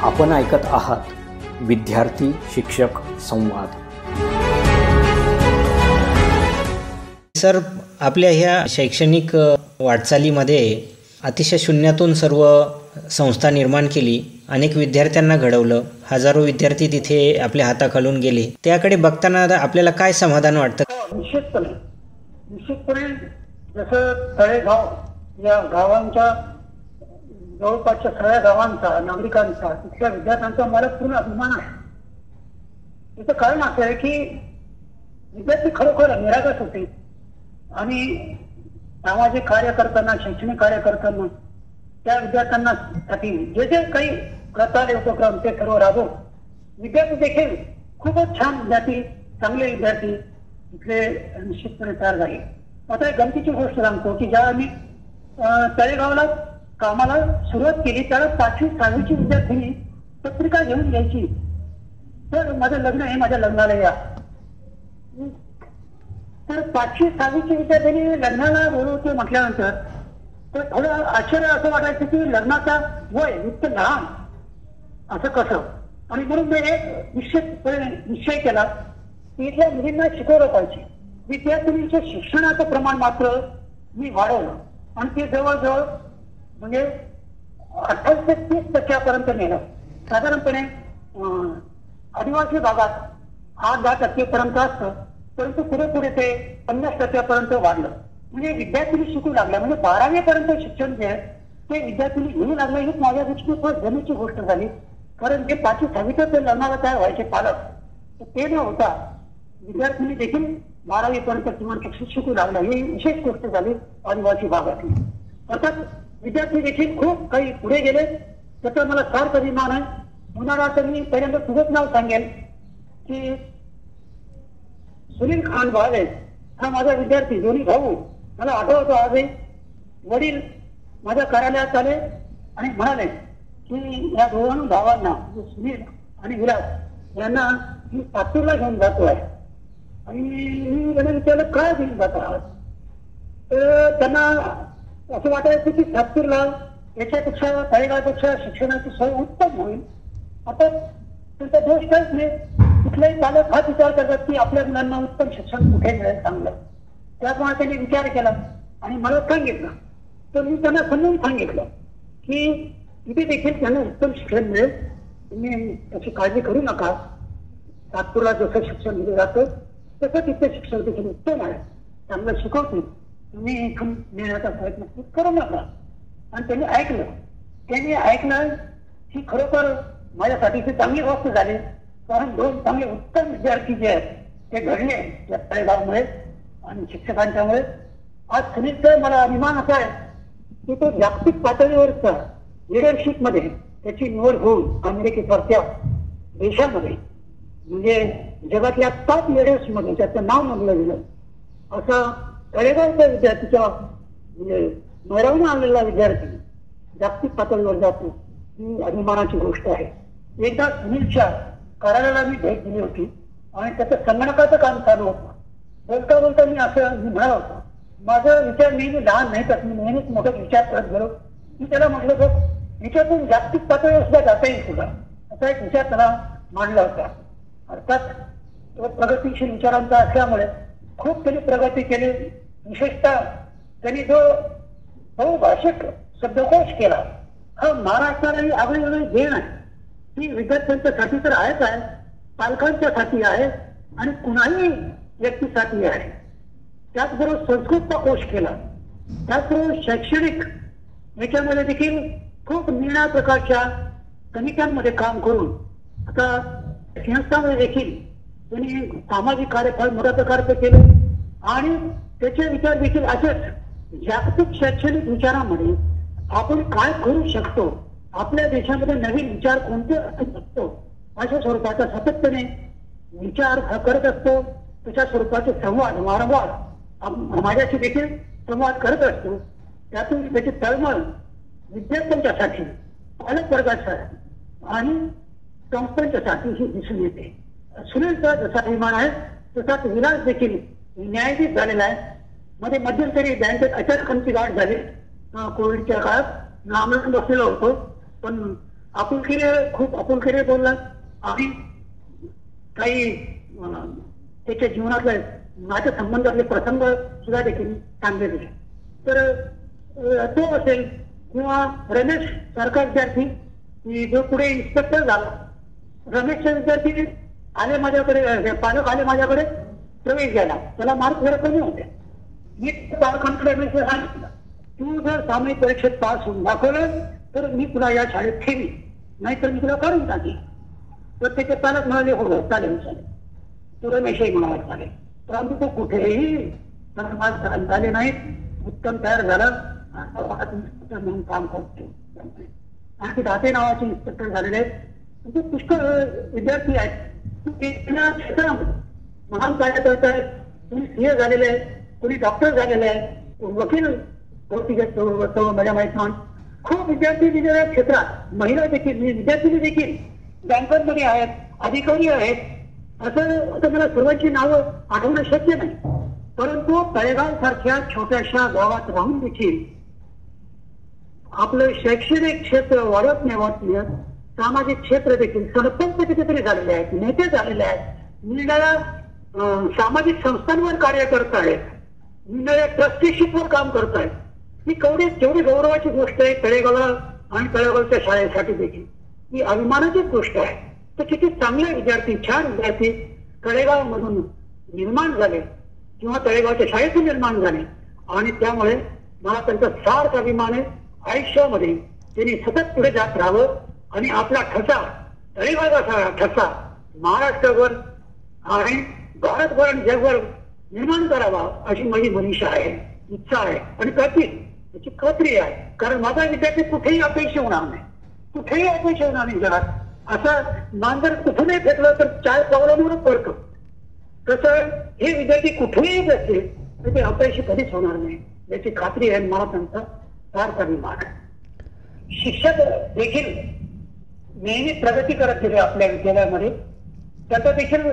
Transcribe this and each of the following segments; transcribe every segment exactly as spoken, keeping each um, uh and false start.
आपण ऐकत आहात विद्यार्थी शिक्षक संवाद। सर, आपल्या ह्या शैक्षणिक वाटचालीमध्ये अतिशय शून्यातून सर्व संस्था निर्माण केली, अनेक विद्यार्थ्यांना घडवलं, हजारो विद्यार्थी तिथे आपल्या हाताखालून गेले। त्याकडे बघताना आपल्याला काय समाधान वाटतं? निश्चितपणे निश्चितपणे जसं तळेगाव या गावांच्या जवळपासच्या सगळ्या गावांचा, नागरिकांचा, तिथल्या विद्यार्थ्यांचा मला पूर्ण अभिमान आहे। त्याचं कारण असं आहे की विद्यार्थी खरोखर निरागस होते आणि सामाजिक कार्य करताना, शैक्षणिक कार्य करताना त्या विद्यार्थ्यांना साठी जे जे काही प्रचार उपक्रम ते सर्व राबवून विद्यार्थी देखील खूपच छान विद्यार्थी, चांगले विद्यार्थी इथले निश्चितपणे तयार झाले। आता एक गमतीची गोष्ट सांगतो की ज्या आम्ही तळेगावला कामाला सुरुवात केली त्याला पाचवी सहावीची विद्यार्थिनी पत्रिका घेऊन यायची, तर माझं लग्न आहे, माझ्या लग्नाला या। तर पाचवी सहावीची विद्यार्थिनी लग्नाला बोलवते म्हटल्यानंतर तर थोडं आश्चर्य असं वाटायचं की लग्नाचा वय इतकं लहान असं कसं, आणि म्हणून मी एक निश्चितपणे निश्चय केला की इथल्या मुलींना शिकवलं पाहिजे। विद्यार्थिनीच्या शिक्षणाचं प्रमाण मात्र मी वाढवलं आणि ते जवळजवळ म्हणजे अठ्ठावीस ते तीस टक्क्यापर्यंत नेलं। साधारणपणे आदिवासी भागात आठ दहा टक्केपर्यंत असतं, परंतु पुढे पुढे ते पन्नास टक्क्यापर्यंत वाढलं। म्हणजे विद्यार्थी शिकू लागल्या, म्हणजे बारावी पर्यंत शिक्षण जे आहे ते विद्यार्थी घेऊ लागलं। ही माझ्या दृष्टीने जमेची गोष्ट झाली, कारण जे पाचवी सहावीतच ते लग्नाला तयार व्हायचे पालक, ते न होता विद्यार्थ्यांनी देखील बारावी पर्यंत किमान शिक्षण शिकू लागला। ही विशेष गोष्ट झाली आदिवासी भागातली। अर्थात विद्यार्थी देखील खूप काही पुढे गेले, त्याचा मला फार अभिमान आहे। म्हणाला तर मी पहिल्यांदा तुझंच नाव सांगेल की सुनील खान भावे हा माझा विद्यार्थी, दोन्ही भाऊ। मला आठवतो आजही वडील माझ्या कार्यालयात आले आणि म्हणाले की या दोन भावांना सुनील आणि विलास यांना मी सातूरला घेऊन जातो आहे। आणि मी त्यांना विचारलं काय घेऊन जात आहात, तर त्यांना असं वाटायचं की सातूरला याच्यापेक्षा तळेगावपेक्षा शिक्षणाची सोय उत्तम होईल। आता त्यांचा दोष काहीच नाही, कुठल्याही पालक हाच विचार करतात की आपल्या मुलांना उत्तम शिक्षण कुठे मिळेल चांगलं। त्यामुळे त्यांनी विचार केला आणि मला सांगितलं, तर मी त्यांना समजून सांगितलं की तिथे देखील त्यांना उत्तम शिक्षण मिळेल, तुम्ही त्याची काळजी करू नका। नागपूरला जसं शिक्षण दिलं जातं तसं तिथे शिक्षण देखील उत्तम आहे, चांगलं शिकवतील, तुम्ही इथून नेण्याचा प्रयत्न करू नका। आणि त्यांनी ऐकलं, त्यांनी ऐकलं ही खरोखर माझ्यासाठी चांगली गोष्ट झाली, कारण दोन चांगले उत्तम विद्यार्थी जे आहेत ते घडले या तळेगावमुळे आणि शिक्षकांच्यामुळे। आज सुनीलचा मला अभिमान असा आहे की तो जागतिक पातळीवरचा लिडरशिप मध्ये त्याची निवड होऊन अमेरिकेसारख्या देशामध्ये म्हणजे जगातल्या टॉप लिडर्स मध्ये त्याचं नाव नोंदलं गेलं, असा तळेगावच्या विद्यार्थीच्या म्हणजे मिळवून आणलेला विद्यार्थी जागतिक पातळीवर जातो, ही अभिमानाची गोष्ट आहे। एकदा सुनीलच्या कार्यालयाला मी भेट दिली होती आणि त्याचं संगणकाचं काम चालू होतं। बोलता बोलता मी असं मी म्हणाल होतो, माझा विचार नेहमी लहान नाही तर मी नेहमीच मोठा विचार करत गेलो। मी त्याला म्हटलं बघ, विचारातून जागतिक पातळीवर सुद्धा जाता येईल तुला, असा एक विचार त्याला मांडला होता। अर्थात तो प्रगतीशील विचारांचा असल्यामुळे खूप त्यांनी प्रगती केली। विशेषतः त्यांनी जो बहुभाषिक शब्दकोश केला, हा महाराष्ट्राला ही आगळीवेगळी देण आहे। ती विद्यार्थ्यांच्यासाठी तर आहेच आहे, पालकांच्यासाठी आहे आणि कुणाही व्यक्तीसाठी आहे। त्याचबरोबर संस्कृतचा कोश केला, त्याचबरोबर शैक्षणिक याच्यामध्ये देखील खूप निळ्या प्रकारच्या समित्यांमध्ये काम करून आता संस्थांमध्ये देखील त्यांनी सामाजिक कार्य फार मोठ्या प्रकारचं केलं आणि त्याचे विचार देखील असेच जागतिक शैक्षणिक विचारामध्ये आपण काय करू शकतो, आपल्या देशामध्ये नवीन विचार कोणते असू शकतो अशा स्वरूपाचा सातत्याने विचार करत असतो। त्याच्या स्वरूपाचे संवाद वारंवार माझ्याशी देखील संवाद करत असतो। त्यातून त्याची तळमळ विद्यार्थ्यांच्यासाठी, पालक वर्गासाठी आणि संस्थांच्यासाठी ही दिसून येते। सुनीलचा जसा अभिमान आहे तसाच विलास देखील न्यायाधीश झालेला आहे। मध्ये मध्यंतरी बँकेत अचानक आमची गाठ झाली कोविडच्या काळात, आम्ही बसलेलो होतो, पण आपुलकीने खूप आपुलकीने बोलला आणि काही अं, त्याच्या जीवनातले माझ्या संबंधातले प्रसंग सुद्धा देखील सांगितले. तर अं, तो असेल किंवा रमेश सारखा विद्यार्थी की जो पुढे इन्स्पेक्टर झाला. रमेशचे विद्यार्थी आले माझ्याकडे, अं, पालक आले माझ्याकडे प्रवेश घ्यायला. त्याला मार्क जरा कमी होते. मी पालकांकडे रमेशला सांगितलं, तू जर सामायिक परीक्षेत पास होऊन दाखवलं तर मी तुला या शाळेत ठेवी, नाहीतर मी तुला काढून टाकेन. तर त्याचे पालक म्हणाले हो चालेल चालेल. तो रमेशही म्हणाला चालेल. परंतु तो कुठेही मार्क झाले नाहीत. उत्तम तयार झालं म्हणून काम करतो. आणि दाते नावाचे इन्स्पेक्टर झालेले आहेत. म्हणजे पुष्कळ विद्यार्थी आहेत क्षेत्रामध्ये महान कार्य करत आहेत. कोणी सीए झालेले आहे, कोणी डॉक्टर झालेले आहे, वकील माझ्या माहित म्हणून खूप विद्यार्थी वेगवेगळ्या क्षेत्रात, महिला देखील विद्यार्थी देखील बँकांमध्ये आहेत, अधिकारी आहेत. असं आता मला सर्वांची नावं आठवणं शक्य नाही. परंतु तळेगाव सारख्या छोट्याशा गावात राहून देखील आपलं शैक्षणिक क्षेत्र वाढत नेवत सामाजिक क्षेत्र देखील सरपंच कितीतरी झालेले आहेत, नेते झालेले आहेत, निरनिराळ्या सामाजिक संस्थांवर कार्य करत आहेत, निरनिराळ्या ट्रस्टीशिपवर काम करत आहेत. ही केवढी तेवढी गौरवाची गोष्ट आहे तळेगावला आणि तळेगावच्या शाळेसाठी देखील. ही अभिमानाचीच गोष्ट आहे. तर किती चांगले विद्यार्थी, छान विद्यार्थी तळेगाव मधून निर्माण झाले किंवा तळेगावच्या शाळेतून निर्माण झाले. आणि त्यामुळे मला त्यांचा सार्थ अभिमान आहे. आयुष्यामध्ये त्यांनी सतत पुढे जात राहावं आणि आपला ठसा, तळेगावचा ठसा महाराष्ट्रावर आणि भारतभर आणि जगभर निर्माण करावा अशी माझी मनीषा आहे, इच्छा आहे आणि करतील याची खात्री आहे. कारण माझा विद्यार्थी कुठेही अपेक्षा होणार नाही, कुठेही अपेक्षा होणार नाही जगात. असं मांजर कुठूनही फेकलं तर चार पावलांवरच पडतं. तसं हे विद्यार्थी कुठेही असतील तर ते अपयशी कधीच होणार नाही याची खात्री आहे. मला त्यांचा फार अभिमान आहे. शिक्षक देखील नेहमी प्रगती करत गेले आपल्या विद्यालयामध्ये. त्याचा देखील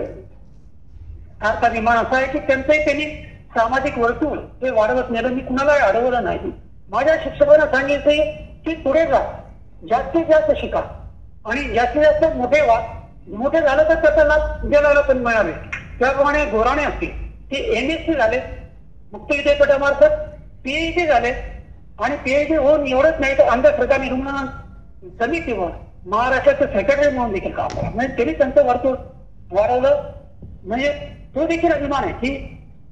फार अभिमान असा आहे की त्यांचंही त्यांनी सामाजिक वर्तुळ हे वाढवत नेलं. मी कुणालाही अडवलं नाही. माझ्या शिक्षकांना सांगितले की पुढे जा, जास्तीत जास्त शिका आणि जास्तीत जास्त मोठे व्हा. मोठे झालं तर त्याचा लाभ विद्यालयाला पण मिळावे. त्याप्रमाणे धोरणे असतील ते एम एस सी झाले मुक्त विद्यापीठामार्फत, पीएचडी झाले आणि पीएचडी होऊन एवढंच नाही तर अंधश्रद्धा निर्मूलन समितीवर महाराष्ट्राचे सेक्रेटरी म्हणून देखील काम करा. म्हणजे त्यांनी त्यांचं वर्तुळ वाढवलं. म्हणजे तो देखील अभिमान आहे की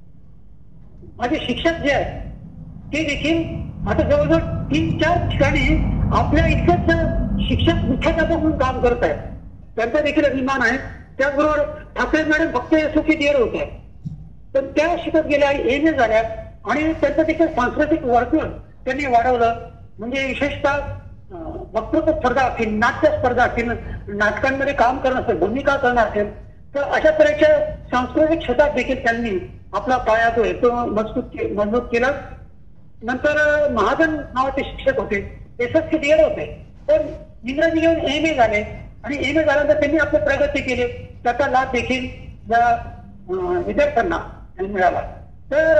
माझे शिक्षक जे आहेत ते देखील आता जवळजवळ तीन चार ठिकाणी आपल्या इतकंच शिक्षक मुख्याध्यापक म्हणून काम करत आहेत. त्यांचा देखील अभिमान आहे. त्याचबरोबर ठाकरे मॅडम फक्त एसओपी डिअर होत्या पण त्या शिकत गेल्या, एम ए झाल्या आणि त्यांचं देखील सांस्कृतिक वर्तुळ त्यांनी वाढवलं. म्हणजे विशेषतः वक्तृत्व स्पर्धा असतील, नाट्य स्पर्धा असतील, नाटकांमध्ये काम करणं असेल, भूमिका करणं असेल, तर अशा तऱ्हेच्या सांस्कृतिक क्षेत्रात देखील त्यांनी आपला पाया जो आहे तो मजबूत मजबूत केला. नंतर महाजन नावाचे शिक्षक होते, एस एस सी डिअर होते पण इंग्रजी घेऊन एम ए झाले आणि एम ए झाल्यानंतर त्यांनी आपली प्रगती केली. त्याचा लाभ देखील या विद्यार्थ्यांना मिळाला. तर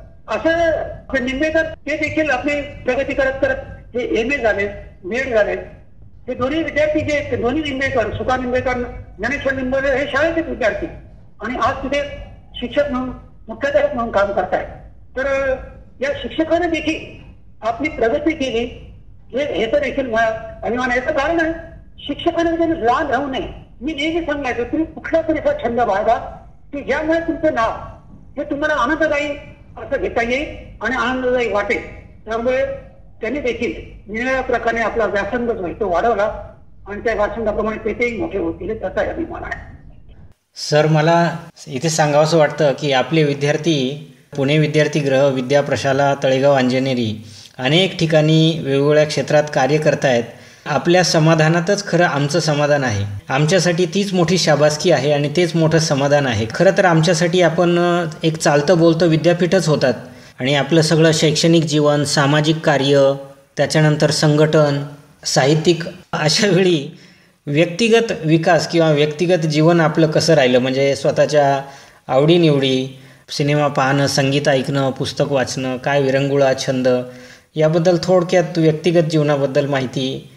असं निंबेकर ते देखील आपली प्रगती करत करत हे एम ए झाले, मेड झाले. हे दोन्ही विद्यार्थी जे ते दोन्ही निंबेकर, सुका निंबेकर, ज्ञानेश्वर निंबेकर हे शाळेचे विद्यार्थी आणि आज तिथे शिक्षक म्हणून मुख्याध्यापक म्हणून काम करतायत. तर या शिक्षकाने देखील आपली प्रगती केली हे हे तर देखील अभिमान याचं कारण आहे. शिक्षकाने त्यांनी लहान राहू नये. मी नेहमी सांगायचो तुम्ही कुठला तरी असा छंद बाळगा की ज्यामुळे तुमचं नाव हे तुम्हाला आनंददायी असं घेता येईल आणि आनंददायी वाटेल. त्यामुळे त्यांनी देखील निरनिराळ्या प्रकारे आपला व्यासंग जो आहे तो वाढवला आणि त्या व्यासंगाप्रमाणे तेथेही मोठे होतील त्याचा अभिमान आहे. सर, मला इथे सांगावंसं वाटतं की आपले विद्यार्थी पुणे विद्यार्थीगृह, विद्याप्रशाला, तळेगाव अंजनेरी अनेक ठिकाणी वेगवेगळ्या क्षेत्रात कार्य करत आहेत. आपल्या समाधानातच खरं आमचं समाधान आहे. आमच्यासाठी तीच मोठी शाबासकी आहे आणि तेच मोठं समाधान आहे. खरं तर आमच्यासाठी आपण एक चालतं बोलतं विद्यापीठच होतात आणि आपलं सगळं शैक्षणिक जीवन, सामाजिक कार्य, त्याच्यानंतर संघटन, साहित्यिक, अशा वेळी व्यक्तिगत विकास किंवा व्यक्तिगत जीवन आपलं कसं राहिलं म्हणजे स्वतःच्या आवडीनिवडी, सिनेमा पाहणं, संगीत ऐकणं, पुस्तक वाचणं, काय विरंगुळा, छंद, याबद्दल थोडक्यात व्यक्तिगत जीवनाबद्दल माहिती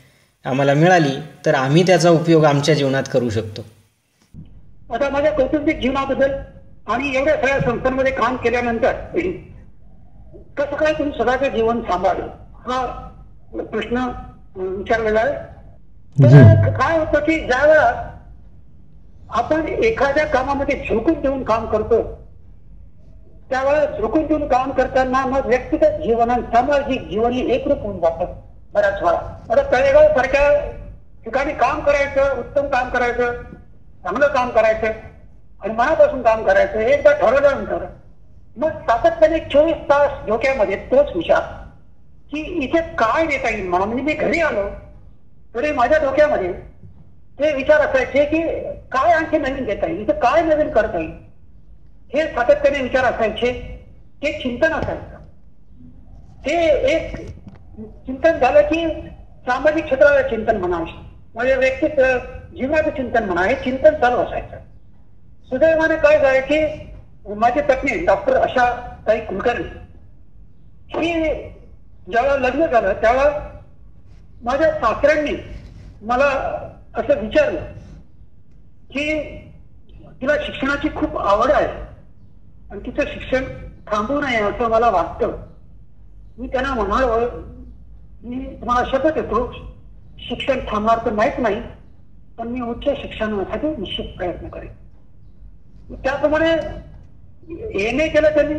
आम्हाला मिळाली तर आम्ही त्याचा उपयोग आमच्या जीवनात करू शकतो. आता माझ्या कौटुंबिक जीवनाबद्दल आणि एवढ्या सगळ्या संस्थांमध्ये काम केल्यानंतर कसं काय तुम्ही स्वतःचं जीवन सांभाळलं हा प्रश्न विचारलेला आहे. तर काय होतं की ज्या वेळा आपण एखाद्या कामामध्ये झोकून देऊन काम करतो त्यावेळेला झोकून देऊन काम करताना मग व्यक्तिगत जीवन आणि सामाजिक जीवन हे एकरूप होऊन जातं बऱ्याच वेळा. आता तळेगाव सारख्या ठिकाणी काम करायचं, उत्तम काम करायचं, चांगलं काम करायचं आणि मनापासून काम करायचं हे एकदा ठरवल्यानंतर मग सातत्याने चोवीस तास डोक्यामध्ये तोच विचार की इथे काय देता येईल म्हणा. म्हणजे मी घरी आलो तरी माझ्या डोक्यामध्ये ते विचार असायचे की काय आणखी नवीन देता येईल, इथे काय नवीन करता येईल हे सातत्याने विचार असायचे. ते चिंतन असायचं. ते एक चिंतन झालं की सामाजिक क्षेत्राला चिंतन म्हणा, माझ्या व्यक्तिगत जीवनाचं चिंतन म्हणा, हे चिंतन चालू असायचं. सुदैवाने काय झालं की माझी पत्नी डॉक्टर अशा ताई कुलकर्णी ही ज्यावेळेला लग्न झालं त्यावेळेला माझ्या सासऱ्यांनी मला असं विचारलं की तिला शिक्षणाची खूप आवड आहे आणि तिचं शिक्षण थांबू नये असं मला वाटतं. मी त्यांना म्हणालो मी तुम्हाला शपथ येतो शिक्षण थांबणार तर नाहीच नाही, पण मी उच्च शिक्षणासाठी निश्चित प्रयत्न करेन. त्याप्रमाणे एम ए केलं त्यांनी,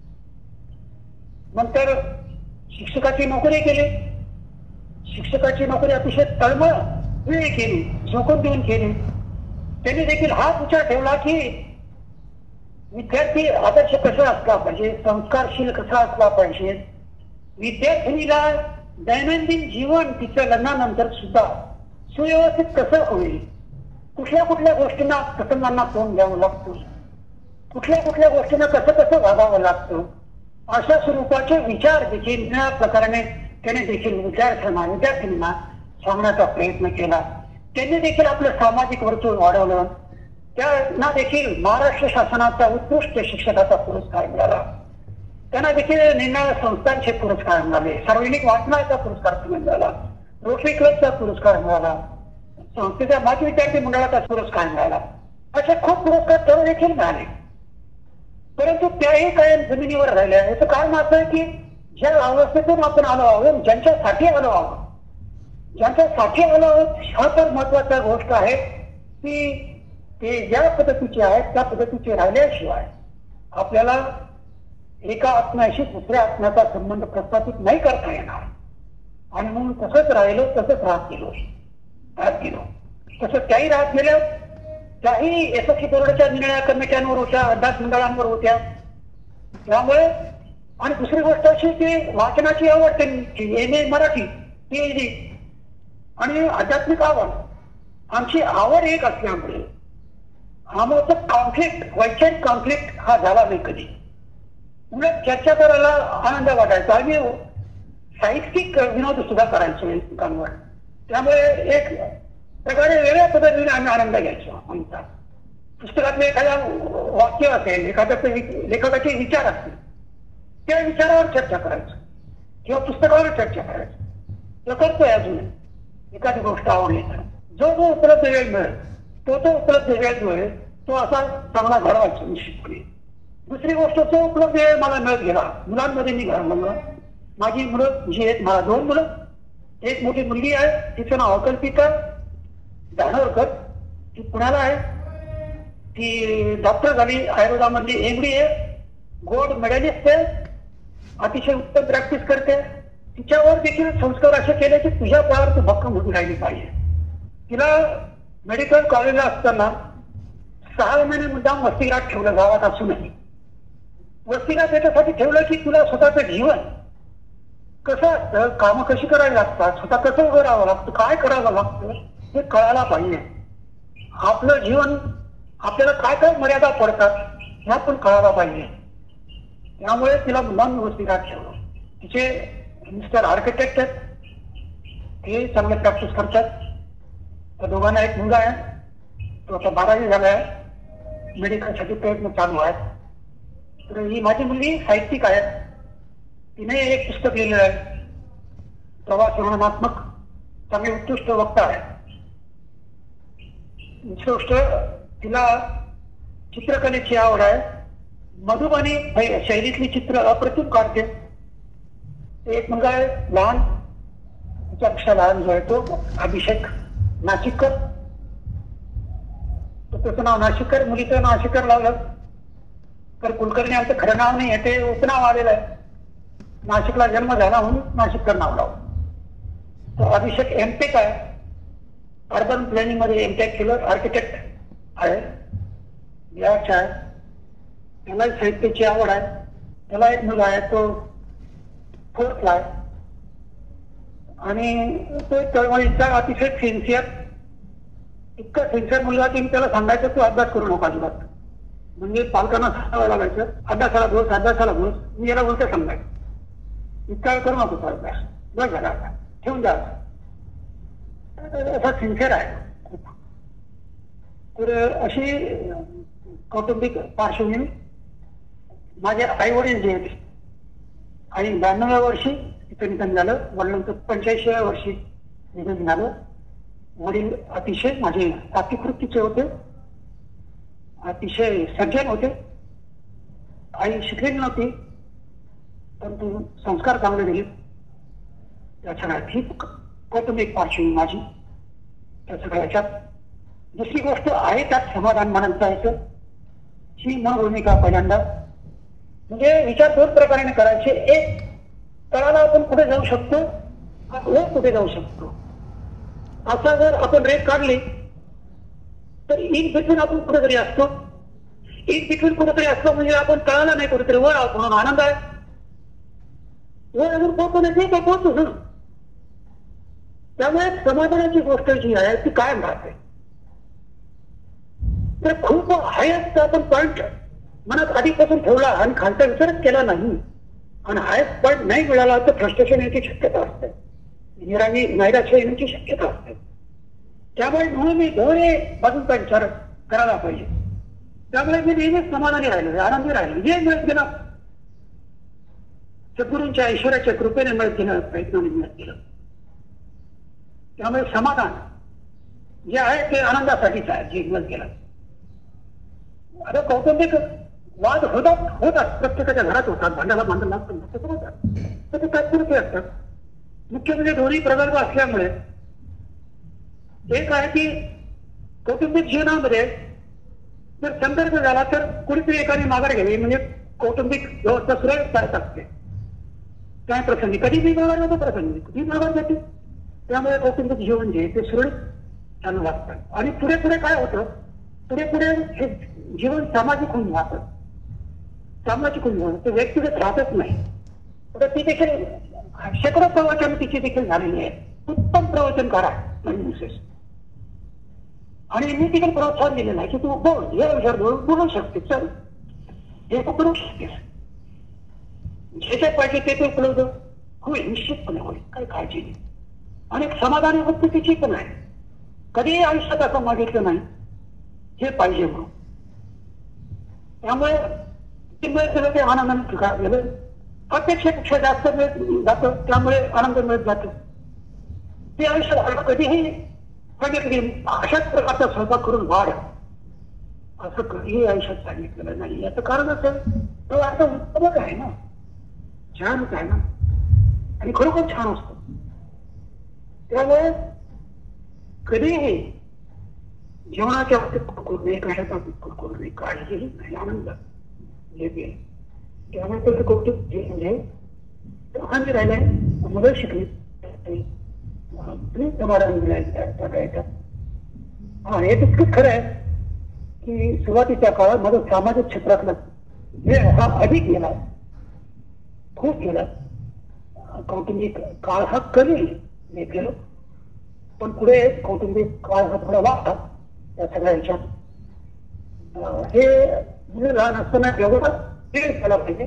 नंतर शिक्षकाची नोकरी केली. शिक्षकाची नोकरी अतिशय तळमळ वेळ केली, झोकून देऊन केली. त्यांनी देखील हाच विचार ठेवला की विद्यार्थी आदर्श कसा असला पाहिजे, संस्कारशील कसा असला पाहिजे, विद्यार्थिनीला दैनंदिन जीवन तिच्या लग्नानंतर सुद्धा सुव्यवस्थित कसं होईल, कुठल्या कुठल्या गोष्टींना प्रसंगांना तोंड द्यावं लागतं, कुठल्या कुठल्या गोष्टींना कसं कसं वागावं लागतं, अशा स्वरूपाचे विचार देखील या प्रकाराने त्याने देखील विद्यार्थ्यांना विद्यार्थिनींना सांगण्याचा प्रयत्न केला. त्यांनी देखील आपलं सामाजिक वर्तुळ वाढवलं. त्यांना देखील महाराष्ट्र शासनाचा उत्कृष्ट शिक्षकाचा पुरस्कार मिळाला. त्यांना देखील निरनिराळ्या संस्थांचे पुरस्कार मिळाले. सार्वजनिक वाचनाचा पुरस्कार मिळाला, रोटरी क्लबचा पुरस्कार मिळाला, संस्थेच्या माजी विद्यार्थी मंडळाचा पुरस्कार मिळाला. असे खूप पुरस्कार तर देखील मिळाले. परंतु त्याही कायम जमिनीवर राहिल्या. याचं कारण असं आहे की ज्या अवस्थेतून आपण आलो आहोत, ज्यांच्यासाठी आलो आहोत, ज्यांच्यासाठी आलो आहोत हा तर महत्वाचा गोष्ट आहे की ते ज्या पद्धतीचे आहेत त्या पद्धतीचे राहिल्याशिवाय आपल्याला एका आत्म्याशी दुसऱ्या आत्म्याचा संबंध प्रस्थापित नाही करता येणार. आणि म्हणून तसंच राहिलो, तसंच राहत गेलो राहत गेलो तसं त्याही राहत गेल्या. त्याही एस एस सी बोर्डाच्या निर्णया कमिट्यांवर होत्या, अभ्यास मंडळांवर होत्या. त्यामुळे आणि दुसरी गोष्ट अशी की वाचनाची आवड त्यांची, एम ए मराठी, पीएचडी आणि आध्यात्मिक आवड. आमची आवड एक असल्यामुळे आमचं कॉन्फ्लिक्ट, वैचारिक कॉन्फ्लिक्ट हा झाला नाही कधी. उलट चर्चा करायला आनंद वाटायचा. आम्ही साहित्यिक विनोद सुद्धा करायचो एकमेकांवर. त्यामुळे एक प्रकारे वेगळ्या पद्धतीने आम्ही आनंद घ्यायचो. आमचा पुस्तकातले एखादा वाक्य असेल, एखाद्या लेखकाचे विचार असतील, त्या विचारावर चर्चा करायचं किंवा पुस्तकावर चर्चा करायचं. तो करतोय अजून. एखादी गोष्ट आवडली तर जो जो उपलब्ध वेळ मिळेल तो तो उपलब्ध वेळ मिळेल तो असा चांगला घडवायचा निश्चितपणे. दुसरी गोष्ट तो उपलब्ध वेळ मला मिळत गेला. मुलांमध्ये मी घडवलं. माझी मुलं जी आहेत, मला दोन मुलं, एक मोठी मुलगी आहे तिचं नाव अकल्पिता धानोरकर, ती पुण्याला आहे. ती डॉक्टर झाली, आयुर्वेदामधली एम डी आहे, गोल्ड मेडलिस्ट आहे, अतिशय उत्तम प्रॅक्टिस करते. तिच्यावर देखील संस्कार असे केले की तुझ्या पायावर तू भक्कम उभी राहिली पाहिजे. तिला मेडिकल कॉलेजला असताना सहा महिने मुद्दाम वसतिगृहात ठेवलं, गावात असूनही. वसतिगृहात याच्यासाठी ठेवलं की तुला स्वतःचं जीवन कसं असतं, कामं कशी करावी लागतात, स्वतः कसं उभं राहावं लागतं, काय करावं लागतं हे कळायला पाहिजे. आपलं जीवन आपल्याला काय काय मर्यादा पडतात ह्या पण कळायला पाहिजे. त्यामुळे तिला मुलांनी वसतिगृहात ठेवलं. तिचे मिस्टर आर्किटेक्ट आहेत, ते चांगले प्रॅक्टिस करतात. त्या दोघांना एक मुलगा आहे, तो आता बारावी झाला आहे, मेडिकलसाठी प्रयत्न चालू आहेत. तर ही माझी मुलगी साहित्यिक आहे. तिने एक पुस्तक लिहिलेलं आहे, प्रवास वर्णनात्मक. चांगली उत्कृष्ट वक्ता आहे. उत्कृष्ट तिला चित्रकलेची आवड आहे. मधुबनी शैलीतली चित्र अप्रतिम काढते. एक मुलगा आहे लहान, त्याच्यापेक्षा लहान जो आहे तो अभिषेक नाशिककर. तर त्याचं नाव नाशिककर, मुलीचं नाशिककर लावलं. तर कुलकर्णी आमचं खरं नाव नाही आहे, ते उपनाव आलेलं आहे. नाशिकला जन्म झाला म्हणून नाशिककर नाव लावलं. तर अभिषेक एमटेक आहे, अर्बन प्लॅनिंग मध्ये एमटेक केलं, आर्किटेक्ट आहे, बिहारचा आहे. त्याला साहित्याची आवड आहे. त्याला एक मुलगा आहे, तो फोर्थला आहे आणि तो चळवळीचा अतिशय सिन्सिअर, इतका सिन्सिअर मुलगा की त्याला सांगायचं तू अभ्यास करू नका अजिबात. म्हणजे पालकांना सांगावं लागायचं अभ्यासाला बस, अभ्यासाला बस. मी याला उलट सांगायचं इतका करू नको तो अभ्यास, बस झाला ठेवून द्या. असा सिन्सिअर आहे. तर अशी कौटुंबिक पार्श्वभूमी. माझे आई वडील जे आहेत, आई ब्याण्णव्या वर्षी तिचं निधन झालं, वडिलांचं पंच्याऐंशीव्या वर्षी निधन झालं. वडील अतिशय माझे सात्विक वृत्तीचे होते, अतिशय सज्जन होते. आई शिकलेली नव्हती, परंतु संस्कार चांगले दिले. त्या सगळ्यात ही कौटुंबिक पार्श्वभूमी माझी. त्या सगळ्याच्यात दुसरी गोष्ट आहे त्यात समाधान मानत जायचं, ही मन भूमिका पहिल्यांदा. म्हणजे विचार दोन प्रकारे करायचे. एक, तळाला आपण कुठे जाऊ शकतो, वर कुठे जाऊ शकतो. असा जर आपण रेट काढली तर इन बिटवीन आपण कुठेतरी असतो. इन बिटवीन कुठेतरी असतो म्हणजे आपण तळाला नाही, कुठेतरी वर आहोत म्हणून आनंद आहे. वर अजून पोहोचतो नाही ते पोहोचतो ना. त्यामुळे समाधानाची गोष्ट जी आहे ती कायम राहते. तर खूप हायस्ट आपण पॉईंट मनात आधीपासून ठेवला आणि खालचा विचारच केला नाही आणि हायस्ट पॉईंट नाही मिळाला तर फ्रस्ट्रेशन येण्याची शक्यता असते, निरागी नैराश्य येण्याची शक्यता असते. त्यामुळे म्हणून मी दोन्ही बाजूंचा विचार करायला पाहिजे. त्यामुळे मी नेहमीच समाधानी राहिलो, आनंदी राहिलो. जे मिळत गेलं सद्गुरूंच्या ईश्वराच्या कृपेने मिळत गेलं, प्रयत्नाने मिळत गेलं. त्यामुळे समाधान जे आहे ते आनंदासाठीच आहे, जे मिळत गेलं. आता कौटुंबिक वाद होतात होतात प्रत्येकाच्या घरात होतात, भांड्याला भांडण लागतं होतात, तर ते तात्पुरते असतात. मुख्य म्हणजे दोन्ही प्रकल्प असल्यामुळे एक आहे की कौटुंबिक जीवनामध्ये जर संदर्भ झाला तर कुणीतरी एकाने माघार घ्यावी, म्हणजे कौटुंबिक व्यवस्था सुरळीत चालत असते. काय प्रसंगी कधी मी माघार घेतो, प्रसंगी कधी माघार घेते. त्यामुळे कौटुंबिक जीवन जे ते सुरळीत चालू लागतं. आणि पुढे पुढे काय होतं, पुढे पुढे हे जीवन सामाजिक होऊन राहतं. सामाजिक होऊन राहतं, ते व्यक्तिगत राहतच नाही. तर ती देखील शेकडो प्रवचन तिची देखील झालेली आहे. उत्तम प्रवचनकार आहे मिसेस. आणि मी तिकडे प्रोत्साहन दिलेलं आहे की तू बोल, या विचार बोल, बोलू शकते, चल हे तू करू शकतेस. जे पाहिजे ते तू उपलब्ध होईल, निश्चितपणे होईल, काही काळजी नाही. आणि समाधानी वृत्ती तिची पण आहे. कधीही आयुष्यात असं मागितलं नाही हे पाहिजे म्हणून. त्यामुळे ते आनंदाने गेलं. अपेक्षेपेक्षा जास्त मिळत जातं, त्यामुळे आनंद मिळत जातो. ते आयुष्यात कधीही सांगितलं अशाच प्रकारचा स्वयंपाक करून वाढ असं कधीही आयुष्यात सांगितलेलं नाही. याचं कारण असं तो आता उत्तमच आहे ना, छानच आहे ना, आणि खरोखर छान असतो. त्यामुळे कधीही जेवणाच्या बाबतीत कुरकुर नाही, कशाच्या बाबतीत कुरकुर नाही, काळजीही नाही, आनंद हे गेलं. त्यामुळे त्याचं कौतुक म्हणजे आनंदी राहिलाय, मुलं शिकली, समाधान मिळायचं. हा हे तितकंच खरं आहे की सुरुवातीच्या काळात माझं सामाजिक क्षेत्रातलं हे हा अधिक गेला, खूप गेला. कौटुंबिक काळ हा कमी मी गेलो, पण पुढे कौटुंबिक काळ हा थोडा वाढला. त्या सगळ्या ह्याच्यात हे म्हणजे लहान असताना जेवढा वेळ झाला पाहिजे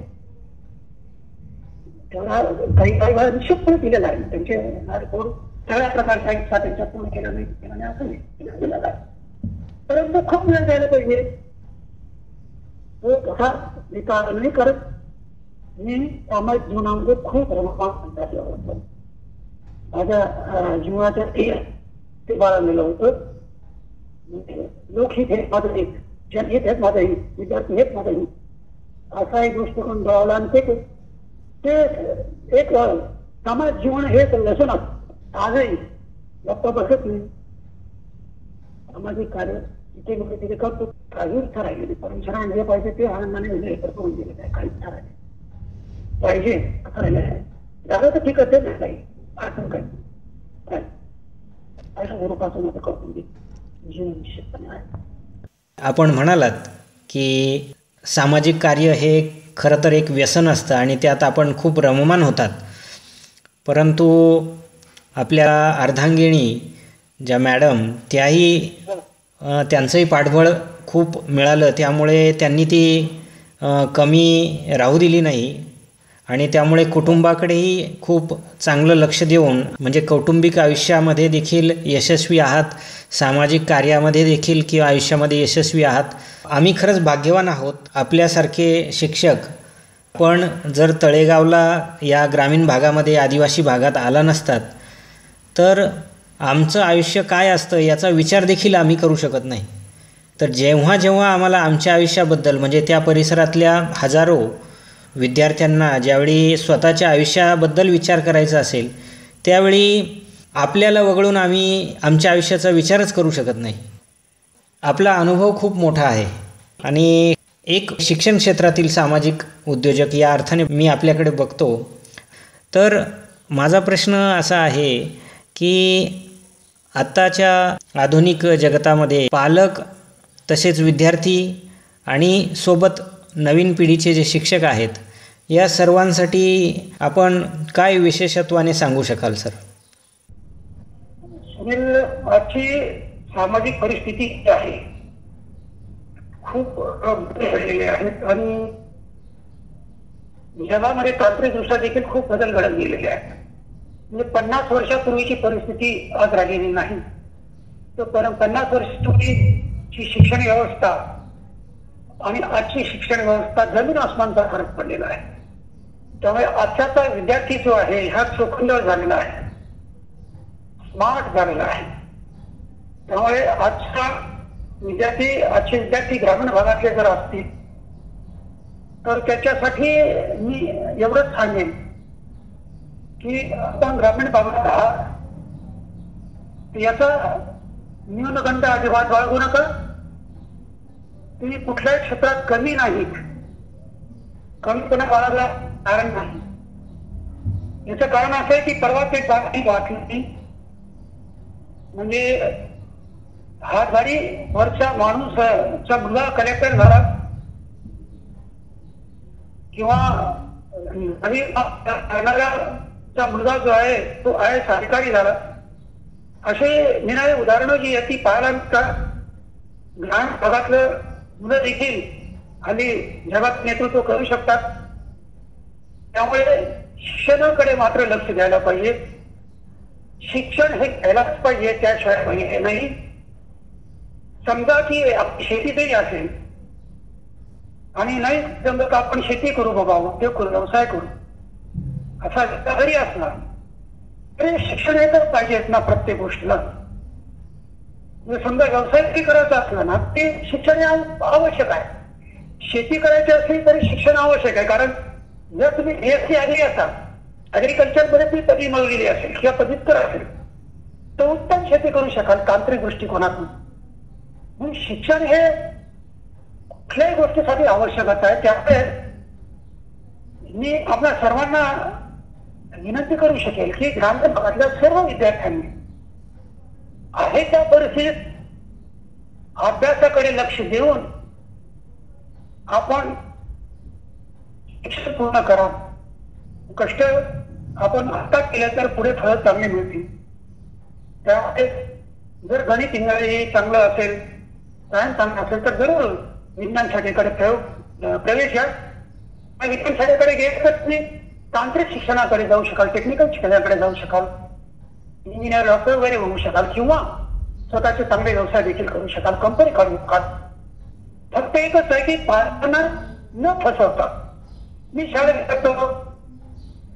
तेवढा काही काही वेळा निश्चितपणे दिलेला आहे. त्यांचे सगळ्या प्रकारच्या इच्छा त्यांच्या पूर्ण केल्या नाही, केला नाही असं नाही दिलेला आहे. परंतु खूप वेळ द्यायला पाहिजे तो कसा विचार नाही करत. मी सामाजिक जीवनामध्ये खूप रममाण माझ्या अं, जीवनाच्या ध्येय ते बाळगलेलं होतं. लोकहित हेच माझं हित, जनहित हेच माझं हित, विद्यार्थी हेच माझं हित, असा एक दृष्टिकोन बळावला. आणि ते ते एक अं, समाज जीवन हे नसूनच आजही गप्पा बसत नाही. सामाजिक कार्य तिथे लोक तिथे करतो, काही ठरायला नाही. परमेश्वराने जे पाहिजे ते आनंदाने हे करून दिले आहे. काही ठरायला पाहिजे करायला झालं तर ठीक आहे, ते नाही असं काय काय अशा स्वरूपाचं माझं कौटुंबिक जीवन निश्चितपणे आहे. आपण म्हणालात की सामाजिक कार्य हे खरं तर एक व्यसन असतं आणि त्यात आपण खूप रममान होतात. परंतु आपल्या अर्धांगिणी ज्या मॅडम त्याही त्यांचंही पाठबळ खूप मिळालं, त्यामुळे त्यांनी ती कमी राहू दिली नाही आणि त्यामुळे कुटुंबाकडेही खूप चांगलं लक्ष देऊन म्हणजे कौटुंबिक आयुष्यामध्ये देखील यशस्वी आहात, सामाजिक कार्यामध्ये देखील किंवा आयुष्यामध्ये यशस्वी आहात. आम्ही खरंच भाग्यवान आहोत आपल्यासारखे शिक्षक. पण जर तळेगावला या ग्रामीण भागामध्ये आदिवासी भागात आला नसतात तर आमचं आयुष्य काय असतं याचा विचार देखील आम्ही करू शकत नाही. तर जेव्हा जेव्हा आम्हाला आमच्या आयुष्याबद्दल म्हणजे त्या परिसरातल्या हजारो विद्यार्थ्यांना ज्यावेळी स्वतःच्या आयुष्याबद्दल विचार करायचा असेल त्यावेळी आपल्याला वगळून आम्ही आमच्या आयुष्याचा विचारच करू शकत नाही. आपला अनुभव खूप मोठा आहे आणि एक शिक्षण क्षेत्रातील सामाजिक उद्योजक या अर्थाने मी आपल्याकडे बघतो. तर माझा प्रश्न असा आहे की आत्ताच्या आधुनिक जगतामध्ये पालक तसेच विद्यार्थी आणि सोबत नवीन पिढीचे जे शिक्षक आहेत या सर्वांसाठी आपण काय विशेषत्वाने सांगू शकाल सर? सुनील, आजची सामाजिक परिस्थिती आहे खूप घडलेली आहेत आणि जगामध्ये तांत्रिकदृष्ट्या देखील खूप बदल घडत गेलेले आहेत. म्हणजे पन्नास वर्षापूर्वीची परिस्थिती आज राहिलेली नाही. तर पन्नास वर्षापूर्वीची शिक्षण व्यवस्था आणि आजची शिक्षण व्यवस्था जमीन आसमानचा फरक पडलेला आहे. त्यामुळे आजचा विद्यार्थी जो आहे हा चोखंदळ झालेला आहे, स्मार्ट झालेला आहे. त्यामुळे आजचा विद्यार्थी आजचे विद्यार्थी ग्रामीण भागातले जर असतील तर त्याच्यासाठी मी एवढंच सांगेन की आपण ग्रामीण भागात आहात याचा न्यूनगंड अजिबात बाळगू नका. तुम्ही कुठल्याही क्षेत्रात कमी नाहीत, कमीपणा बाळगला कारण नाही. याचं कारण असं आहे की परवा ते बातमी वाचली म्हणजे हातगाडी वरचा माणूसचा मुलगा कलेक्टर झाला किंवा करणाऱ्याचा मुलगा जो आहे तो आय एस अधिकारी झाला. असे निराळे उदाहरणं जी आहेत ती पाहायला मिळतात. ग्रामीण भागातलं मुलं देखील हल्ली जगात नेतृत्व करू शकतात. त्यामुळे शिक्षणाकडे मात्र लक्ष द्यायला पाहिजे. शिक्षण हे घ्यायलाच पाहिजे, त्याशिवाय हे नाही. समजा की शेती जरी असेल आणि नाही जमत आपण शेती करू बाबा, उद्योग करू, व्यवसाय करू असा जरी असला तरी शिक्षण हे तर पाहिजेच ना प्रत्येक गोष्टीला. समजा व्यवसाय जरी करायचा असला ना ते शिक्षण हे आवश्यक आहे. शेती करायची असली तरी शिक्षण आवश्यक आहे. कारण जर तुम्ही बीएससी ऍग्री असाल, ऍग्रिकल्चर मध्ये ती पदवी मिळवलेली असेल किंवा पदव्युत्तर असेल तर उत्तम शेती करू शकाल तांत्रिक दृष्टिकोनातून. म्हणून शिक्षण हे कुठल्याही गोष्टीसाठी आवश्यकच आहे. त्यामुळे मी आपल्या सर्वांना विनंती करू शकेल की ग्रामीण भागातल्या सर्व विद्यार्थ्यांनी आहे त्या परिस्थितीत अभ्यासाकडे लक्ष देऊन आपण शिक्षण पूर्ण करा. कष्ट आपण आता केलं तर पुढे फळ चांगले मिळतील. त्यामुळे जर गणित इंग्रजी चांगलं असेल, सायन्स चांगलं असेल तर जरूर विज्ञान शाखेकडे प्रयोग प्रवेश घ्या. विज्ञान शाखेकडे गेले तर तुम्ही तांत्रिक शिक्षणाकडे जाऊ शकाल, टेक्निकल शिक्षणाकडे जाऊ शकाल, इंजिनियर डॉक्टर वगैरे होऊ शकाल किंवा स्वतःचे चांगले व्यवसाय देखील करू शकाल, कंपनी काढू शकाल. फक्त एकच आहे की पालकांना न फसवता मी शाळेत जातो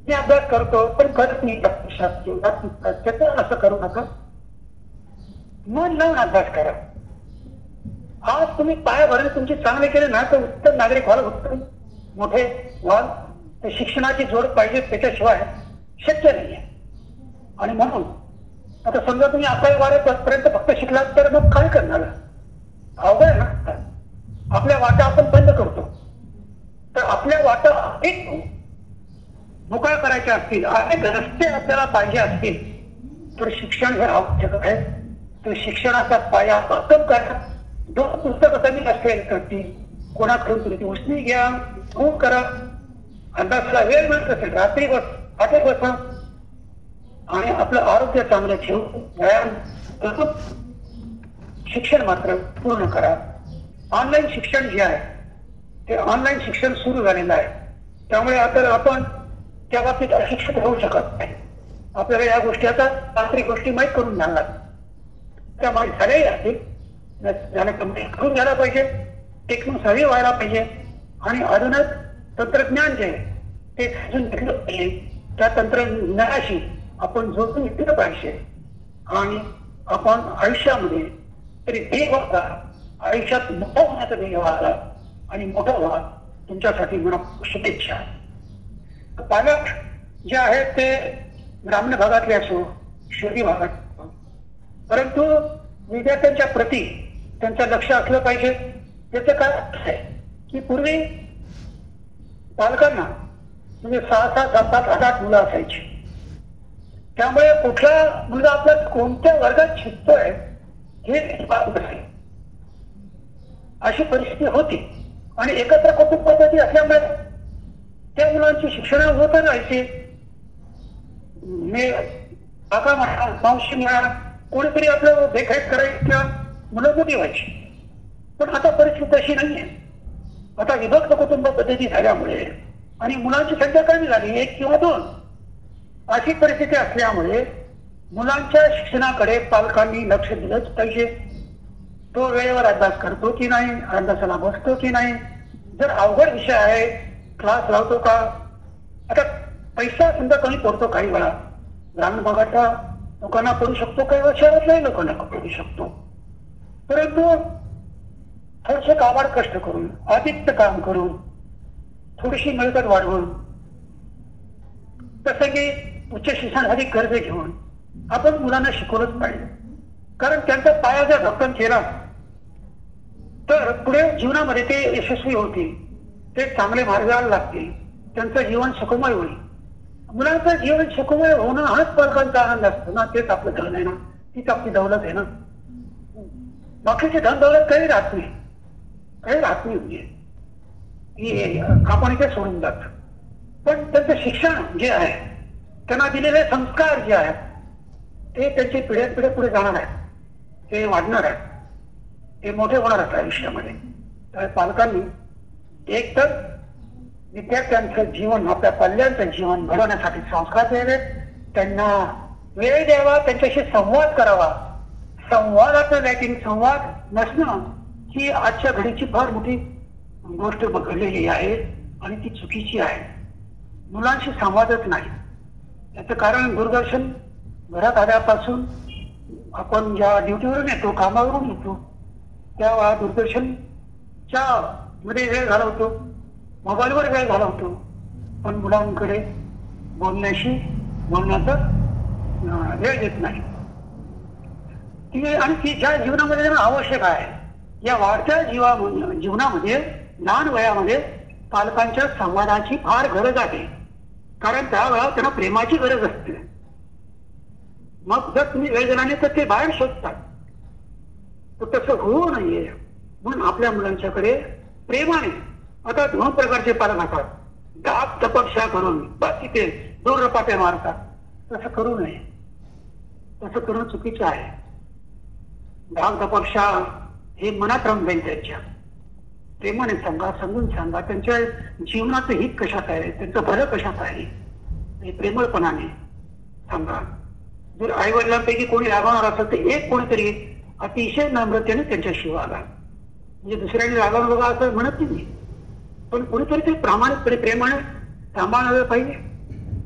मी अभ्यास करतो पण करत नाही त्याचं असं करू नका. मन लावून अभ्यास करा. आज तुम्ही पाया भरणे तुमचे चांगले केले ना तर उत्तम नागरिक व्हाल, उत्तम मोठे व्हाल. तर शिक्षणाची जोड पाहिजे, त्याच्याशिवाय शक्य नाहीये. आणि म्हणून आता समजा तुम्ही अकरावी बारावी पर्यंत फक्त शिकलात तर मग काय करणार? अवघड ना. आपल्या वाटा आपण बंद करतो. तर आपल्या वाटा एक मोकळ्या करायच्या असतील, अनेक रस्ते आपल्याला पाहिजे असतील तर शिक्षण हे आवश्यक आहे. तर शिक्षणाचा पाया भक्कम करा. दोन पुस्तकं कमी असतील तर ती कोणाकडून तरी ती उसनी घ्या, खूप करा. अभ्यासाला वेळ मिळत असेल रात्री बस आठे बसा आणि आपलं आरोग्य चांगलं ठेवून व्यायाम करून शिक्षण मात्र पूर्ण करा. ऑनलाईन शिक्षण जे आहे ते ऑनलाईन शिक्षण सुरू झालेलं आहे. त्यामुळे आता आपण त्या बाबतीत अशिक्षित होऊ शकत नाही. आपल्याला या गोष्टी आता तांत्रिक गोष्टी माहीत करून घ्यायला त्या माहीत झाल्याही असतील झाल्या करून घ्यायला पाहिजे. टेक्नॉलॉजी व्हायला पाहिजे आणि अजूनच तंत्रज्ञान जे आहे ते समजून घेतलं पाहिजे. त्या तंत्रज्ञानाशी आपण जोडून घेतलं पाहिजे आणि आपण आयुष्यामध्ये तरी ध्येय व्हावा, आयुष्यात मोठा होण्याचा ध्येय व्हावा आणि मोठा व्हा. तुमच्यासाठी मला शुभेच्छा. पालक जे आहेत ते ग्रामीण भागातले असो शहरी भागात, परंतु विद्यार्थ्यांच्या प्रती त्यांचं लक्ष असलं पाहिजे. त्याचं काय आहे की पूर्वी पालकांना म्हणजे सहा सहा सात सात आठ आठ मुलं असायची. त्यामुळे कुठला मुलगा आपल्या कोणत्या वर्गात शिकतोय हे अशी परिस्थिती होती. आणि एकत्र कुटुंब पद्धती असल्यामुळे त्या मुलांची शिक्षण होत राहायची. मी काका म्हणा मावशी म्हणा कोणीतरी आपलं देखरेख करायचं मुलं मोठी व्हायची. पण आता परिस्थिती तशी नाहीये. आता विभक्त कुटुंब पद्धती झाल्यामुळे आणि मुलांची संख्या कमी झाली एक किंवा दोन अशी परिस्थिती असल्यामुळे मुलांच्या शिक्षणाकडे पालकांनी लक्ष दिलंच पाहिजे. तो वेळेवर अभ्यास करतो की नाही, अभ्यासाला बसतो की नाही, जर अवघड विषय आहे क्लास लावतो का. आता पैसा समजा कमी पडतो काही वेळा, ग्रामीण भागातल्या लोकांना पडू शकतो, काही वेळा शहरातल्याही लोकांना पडू शकतो. परंतु थोडेसे काबाड कष्ट करून अधिक काम करून थोडीशी मिळकत वाढवून तसं की उच्च शिक्षणासाठी कर्ज घेऊन आपण मुलांना शिकवलंच पाहिजे. कारण त्यांचा पाया जर भक्कम केला तर पुढे जीवनामध्ये ते यशस्वी होतील, ते चांगले मार्गाला लागतील, त्यांचं जीवन सुखमय होईल. मुलांचं जीवन सुखमय होणं हाच पालकांचा आनंद असतो ना. तेच आपलं धन आहे ना, तीच आपली दौलत आहे ना. बाकीचे धन दौलत काही राहत नाही, काही राहत नाही म्हणजे आपण इथे सोडून जात. पण त्यांचं शिक्षण जे आहे, त्यांना दिलेले संस्कार जे आहेत ते त्यांची पिढ्यान पिढ्या पुढे जाणार आहेत, ते वाढणार आहेत, ते मोठे होणार आहेत आयुष्यामध्ये. तर पालकांनी एक तर विद्यार्थ्यांचं जीवन आपल्या पाल्यांचं जीवन घडवण्यासाठी संस्कार द्यावे, त्यांना वेळ द्यावा, त्यांच्याशी संवाद करावा. संवादाचं लॅकिंग संवाद नसणं ही आजच्या घडीची फार मोठी गोष्ट घडलेली आहे आणि ती चुकीची आहे. मुलांशी संवादच नाही. याचं कारण दूरदर्शन घरात आल्यापासून आपण ज्या ड्युटीवरून येतो, कामावरून येतो, त्या दूरदर्शनच्या मध्ये वेळ घालवतो, मोबाईलवर वेळ घालवतो. पण मुलांकडे बोलण्याशी बोलण्याचा वेळ देत नाही. ती आणि ती ज्या जीवनामध्ये आवश्यक आहे, या वाढत्या जीवा जीवनामध्ये लहान वयामध्ये पालकांच्या संवादाची फार गरज आहे. कारण त्यावेळा त्यांना प्रेमाची गरज असते. मग जर तुम्ही वेळ दिला नाही तर ते बाहेर शोधतात. तर तसं होऊ नये म्हणून आपल्या मुलांच्याकडे प्रेमाने, आता दोन प्रकारचे पालक असतात, दाब तपक्षा करून बाकी ते दोन रपाटे मारतात. तसं करू नये, तसं करणं चुकीचं आहे. दाब तपक्षा हे मनात रमवेल, त्यांच्या प्रेमाने सांगा, समजून सांगा, त्यांच्या जीवनाचं हित कशात आहे, त्यांचं भलं कशात आहे हे प्रेमळपणाने सांगा. जर आई वडिलांपैकी कोणी रागवणार असेल तर एक कोणीतरी अतिशय नम्रतेने त्यांच्याशी वागा. म्हणजे दुसऱ्याने रागावून बघा असं म्हणत नाही, पण कोणीतरी ते प्रामाणिकपणे प्रेमाने सांभाळायला पाहिजे.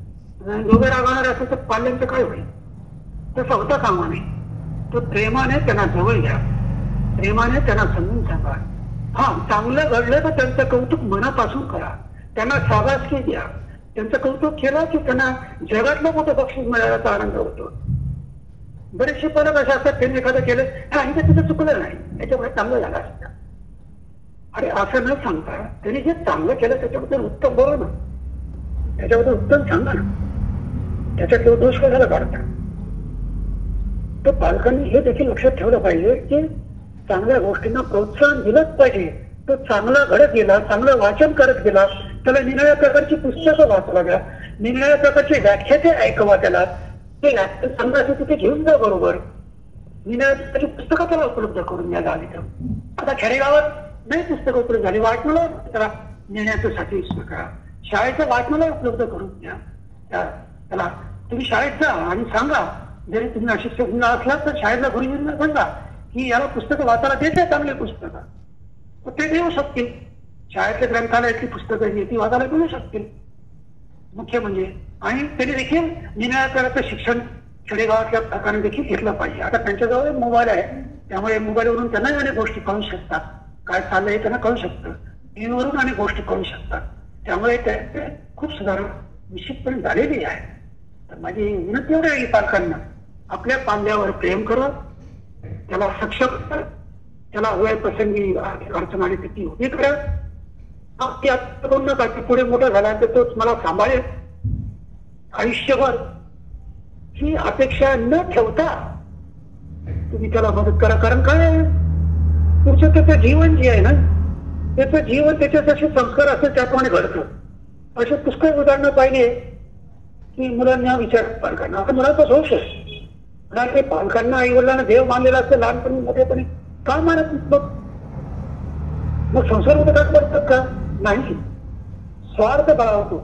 दोघे रागवणारे असेल तर पाल्यांचं काय होईल? तसं होता कामा नाही. तो प्रेमाने त्यांना जवळ घ्या, प्रेमाने त्यांना समजून सांगा. हा, चांगलं घडलं तर त्यांचं कौतुक मनापासून करा, त्यांना शाबासकी द्या. त्यांचं कौतुक केलं की त्यांना जगातलं मोठं बक्षीस मिळाल्याचा आनंद होतो. बरेचसे पालक असे असतात, त्यांनी एखादं केलं आणि ते तिथं चुकलं नाही, त्याच्यामुळे चांगलं झालं असतं. अरे असं न सांगता त्यांनी जे चांगलं केलं त्याच्याबद्दल उत्तम बोला ना, त्याच्याबद्दल उत्तम सांगा ना, त्याच्यात दोष कशाला काढता? तर पालकांनी हे देखील लक्षात ठेवलं पाहिजे की चांगल्या गोष्टींना प्रोत्साहन दिलंच पाहिजे. तो चांगला घडत गेला, चांगलं वाचन करत गेला, त्याला निराळ्या प्रकारची पुस्तकं वाचवा द्या, निराळ्या प्रकारचे व्याख्याते ऐकवा, त्याला ते संघाचे तिथे घेऊन जा बरोबर. निराळ्या प्रकारची पुस्तकं त्याला उपलब्ध करून द्या. झाली तर आता खेडेगावात नाही पुस्तकं उपलब्ध झाली, वाचनाला त्याला नेण्यासाठी करा, शाळेचं वाचनाला उपलब्ध करून द्या. त्याला तुम्ही शाळेत जा आणि सांगा, जरी तुम्ही अशिक्षक असला तर शाळेतल्या गुरुजींना सांगा की याला पुस्तकं वाचायला देते, चांगली पुस्तकं ते देऊ शकतील. शाळेतल्या ग्रंथालयातली पुस्तकं ती वाचायला मिळू शकतील मुख्य म्हणजे. आणि त्यांनी देखील निराळ्या प्रकारचं शिक्षण खेडेगावातल्या प्रकारे देखील घेतलं पाहिजे. आता त्यांच्याजवळ मोबाईल आहे, त्यामुळे मोबाईलवरून त्यांना अनेक गोष्टी कळू शकतात, काय चाललंय त्यांना कळू शकतं, टीव्हीवरून अनेक गोष्टी कळू शकतात. त्यामुळे ते खूप सुधारणा निश्चितपणे झालेली आहे. तर माझी विनंती एवढी आहे पालकांना, आपल्या पाल्यावर प्रेम करा, त्याला सक्षम करा, त्याला हव्या प्रसंगी अडचण आली तर ती उभी करा. नका की पुढे मोठा झाला तर तोच मला सांभाळेल आयुष्यभर, ही अपेक्षा न ठेवता तुम्ही त्याला मदत करा. कारण काय, तुमचं त्याचं जीवन जे आहे ना, त्याचं जीवन त्याच्यासाठी संस्कार असेल त्याप्रमाणे घडतं. असे पुष्कळ उदाहरणं पाहिजे की मुलांना विचार पालकांना, आता मुलाचा दोष आहे, पालकांना आई वडिलांना देव मानलेला असतं लहानपणी मोठेपणी, का मानत मग मग संसार होतं का करतात का? नाही, स्वार्थ बाळगतो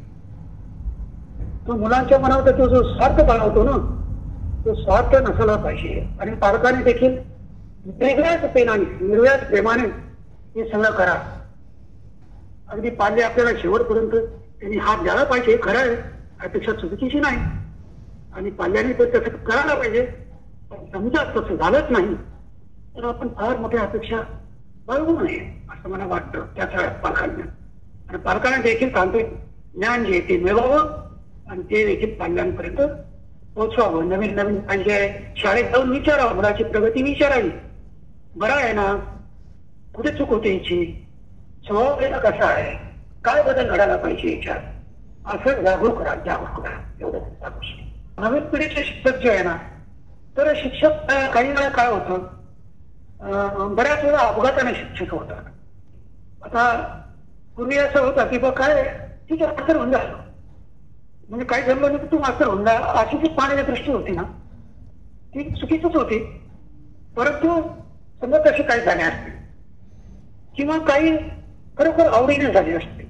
तो, मुलांच्या मनावर तो जो स्वार्थ बाळगतो ना, तो स्वार्थ नसायला पाहिजे. आणि पालकांनी देखील वेगळ्याच प्रेमाने निर्व्याज प्रेमाने हे सगळं करा. अगदी पाल्य आपल्याला शेवटपर्यंत त्यांनी हात द्यायला पाहिजे, खरं आहे, अपेक्षा चुकीची नाही. आणि पाल्याने तर तसं करायला पाहिजे. समजा तसं झालंच नाही तर आपण फार मोठ्या अपेक्षा बाळगू नये असं मला वाटतं त्याच्या पालकांना. आणि पालकांना देखील सांगतोय, ज्ञान जे ते मिळवावं आणि ते देखील पाल्यांपर्यंत पोहोचवावं. नवीन नवीन म्हणजे शाळेत जाऊन विचारावं, मुलाची प्रगती विचारावी, बरं आहे ना, कुठे चूक होते याची, स्वभाव कसा आहे, काय बदल घडायला पाहिजे याच्यात, असं जागरूक करा, जागरूक करा. एवढं नवीन पिढीचे शिक्षक जे आहे ना, तर शिक्षक काही वेळा काय होतं, बऱ्याच वेळा अपघाताने शिक्षक होतात. आता पूर्वी असं होतं की बा काय ठीक आहे मास्तर होऊन झालं, म्हणजे काही जमलं नाही की तू मास्तर होऊन जा, अशी जी पाण्याची दृष्टी होती ना ती चुकीचीच होती. परंतु समजा तशी काही झाले असते किंवा काही खरोखर आवडीने झाले असते,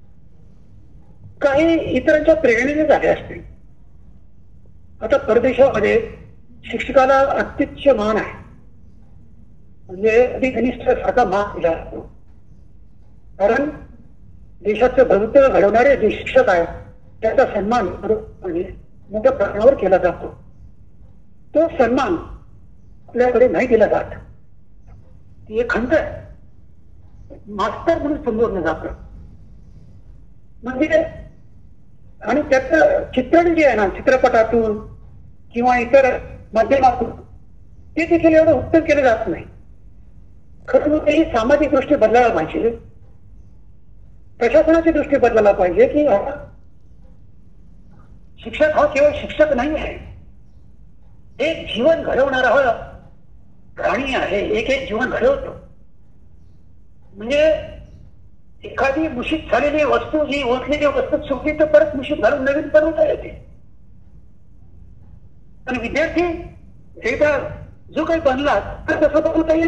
काही इतरांच्या प्रेरणेने झाले असते. आता परदेशामध्ये शिक्षकाला अत्युच्च मान आहे, म्हणजे अगदी कनिष्ठ सारखा मान दिला जातो. कारण देशाचं भवितव्य घडवणारे जे शिक्षक आहेत त्याचा सन्मान मोठ्या प्रमाणावर केला जातो. तो सन्मान आपल्याकडे नाही दिला जात, ती एक खंत आहे. मास्तर म्हणून संबोधलं जातं म्हणजे, आणि त्याचं चित्रण जे आहे ना चित्रपटातून किंवा इतर माध्यमातून ते देखील एवढं उत्तम केलं जात नाही. खरं म्हणजे ही सामाजिक दृष्टी बदलायला पाहिजे, प्रशासनाची दृष्टी बदलायला पाहिजे की शिक्षक हा केवळ शिक्षक नाही आहे, एक जीवन घडवणारा हा प्राणी आहे, एक एक जीवन घडवतो. म्हणजे एखादी मुशीत झालेली वस्तू जी ओतलेली वस्तू चुकली तर परत मुशीत घालून नवीन बनवता येते. पण विद्यार्थी एकदा जो काही बनला तर तसं बनवता येईल.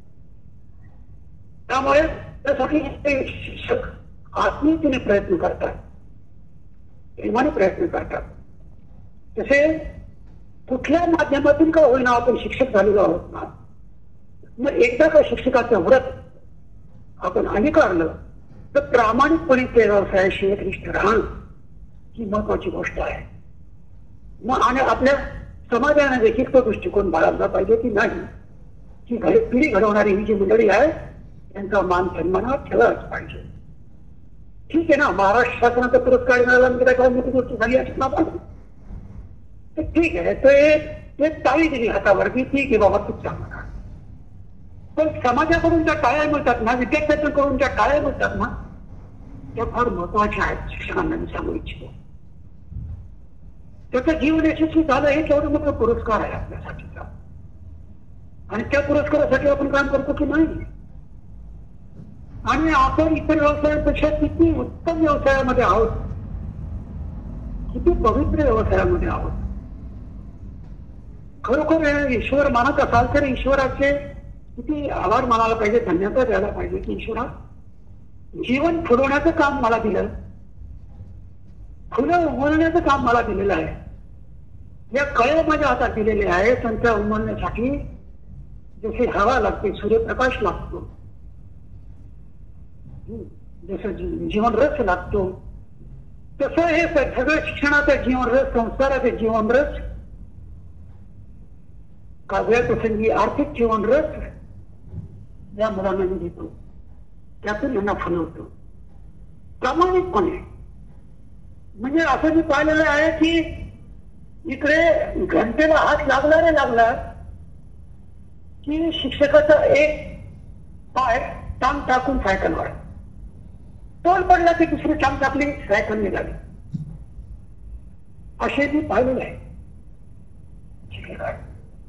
त्यामुळे त्यासाठी शिक्षक आत्मीयतेने प्रयत्न करतात, प्रेमाने प्रयत्न करतात. तसे कुठल्या माध्यमातून का होईना आपण शिक्षक झालेलो आहोत ना, मग एकदा का शिक्षकाचं व्रत आपण अंगीकारलं तर प्रामाणिकपणे त्या व्यवसायाशी एकनिष्ठ राहणं ही महत्वाची गोष्ट आहे. मग आणि आपल्या समाजाने देखील तो दृष्टिकोन बाळगला पाहिजे की नाही की घडी पिढी घडवणारी ही जी मंडळी आहे त्यांचा मान सन्मानात ठेवलाच पाहिजे. ठीक आहे ना, महाराष्ट्र शासनाचा पुरस्कार मिळाला म्हणजे काय मोठी गोष्ट झाली अशी ना तर ठीक आहे. तर एक टाळी दिली हातावर की ठीक आहे बाबा खूप चांगला. पण समाजाकडून ज्या टाळ्या मिळतात ना, विद्यार्थ्यांकडून ज्या टाळ्या मिळतात ना, त्या फार महत्वाच्या आहेत. शिक्षकांना मी सांगू इच्छितो त्याचं जीवन यशस्वी झालं हे केवढं मोठा पुरस्कार आहे आपल्यासाठीचा. आणि त्या पुरस्कारासाठी आपण काम करतो की नाही. आणि आपण इतर व्यवसायापेक्षा किती उत्तम व्यवसायामध्ये आहोत, किती पवित्र व्यवसायामध्ये आहोत. खरोखर ईश्वर मानत असाल तर ईश्वराचे किती आभार मानायला पाहिजे, धन्यवाद द्यायला पाहिजे की ईश्वरा जीवन फुलवण्याचं काम मला दिलं, फुलं उमलण्याचं काम मला दिलेलं आहे. या कळ्या माझ्या हातात दिलेले आहे. त्यांच्या उमलण्यासाठी जसे हवा लागते, सूर्यप्रकाश लागतो, जसं जीवनरस लागतो, तसं हे सगळं शिक्षणाचं जीवनरस, संस्काराचे जीवनरस, काव्या प्रसंगी आर्थिक जीवनरस या मुलांना मी देतो. त्यातून यांना फुलवतो प्रामाणिकपणे. म्हणजे असं मी पाहिलेलं आहे की इकडे घंटेला हात लागला रे लागला की शिक्षकाचा एक पाय टांग टाकून सायकलवर, तोल पडला की दुसरी टांग टाकली, सायकल निघाली. असे मी पाहिलेलं आहे. शिक्षक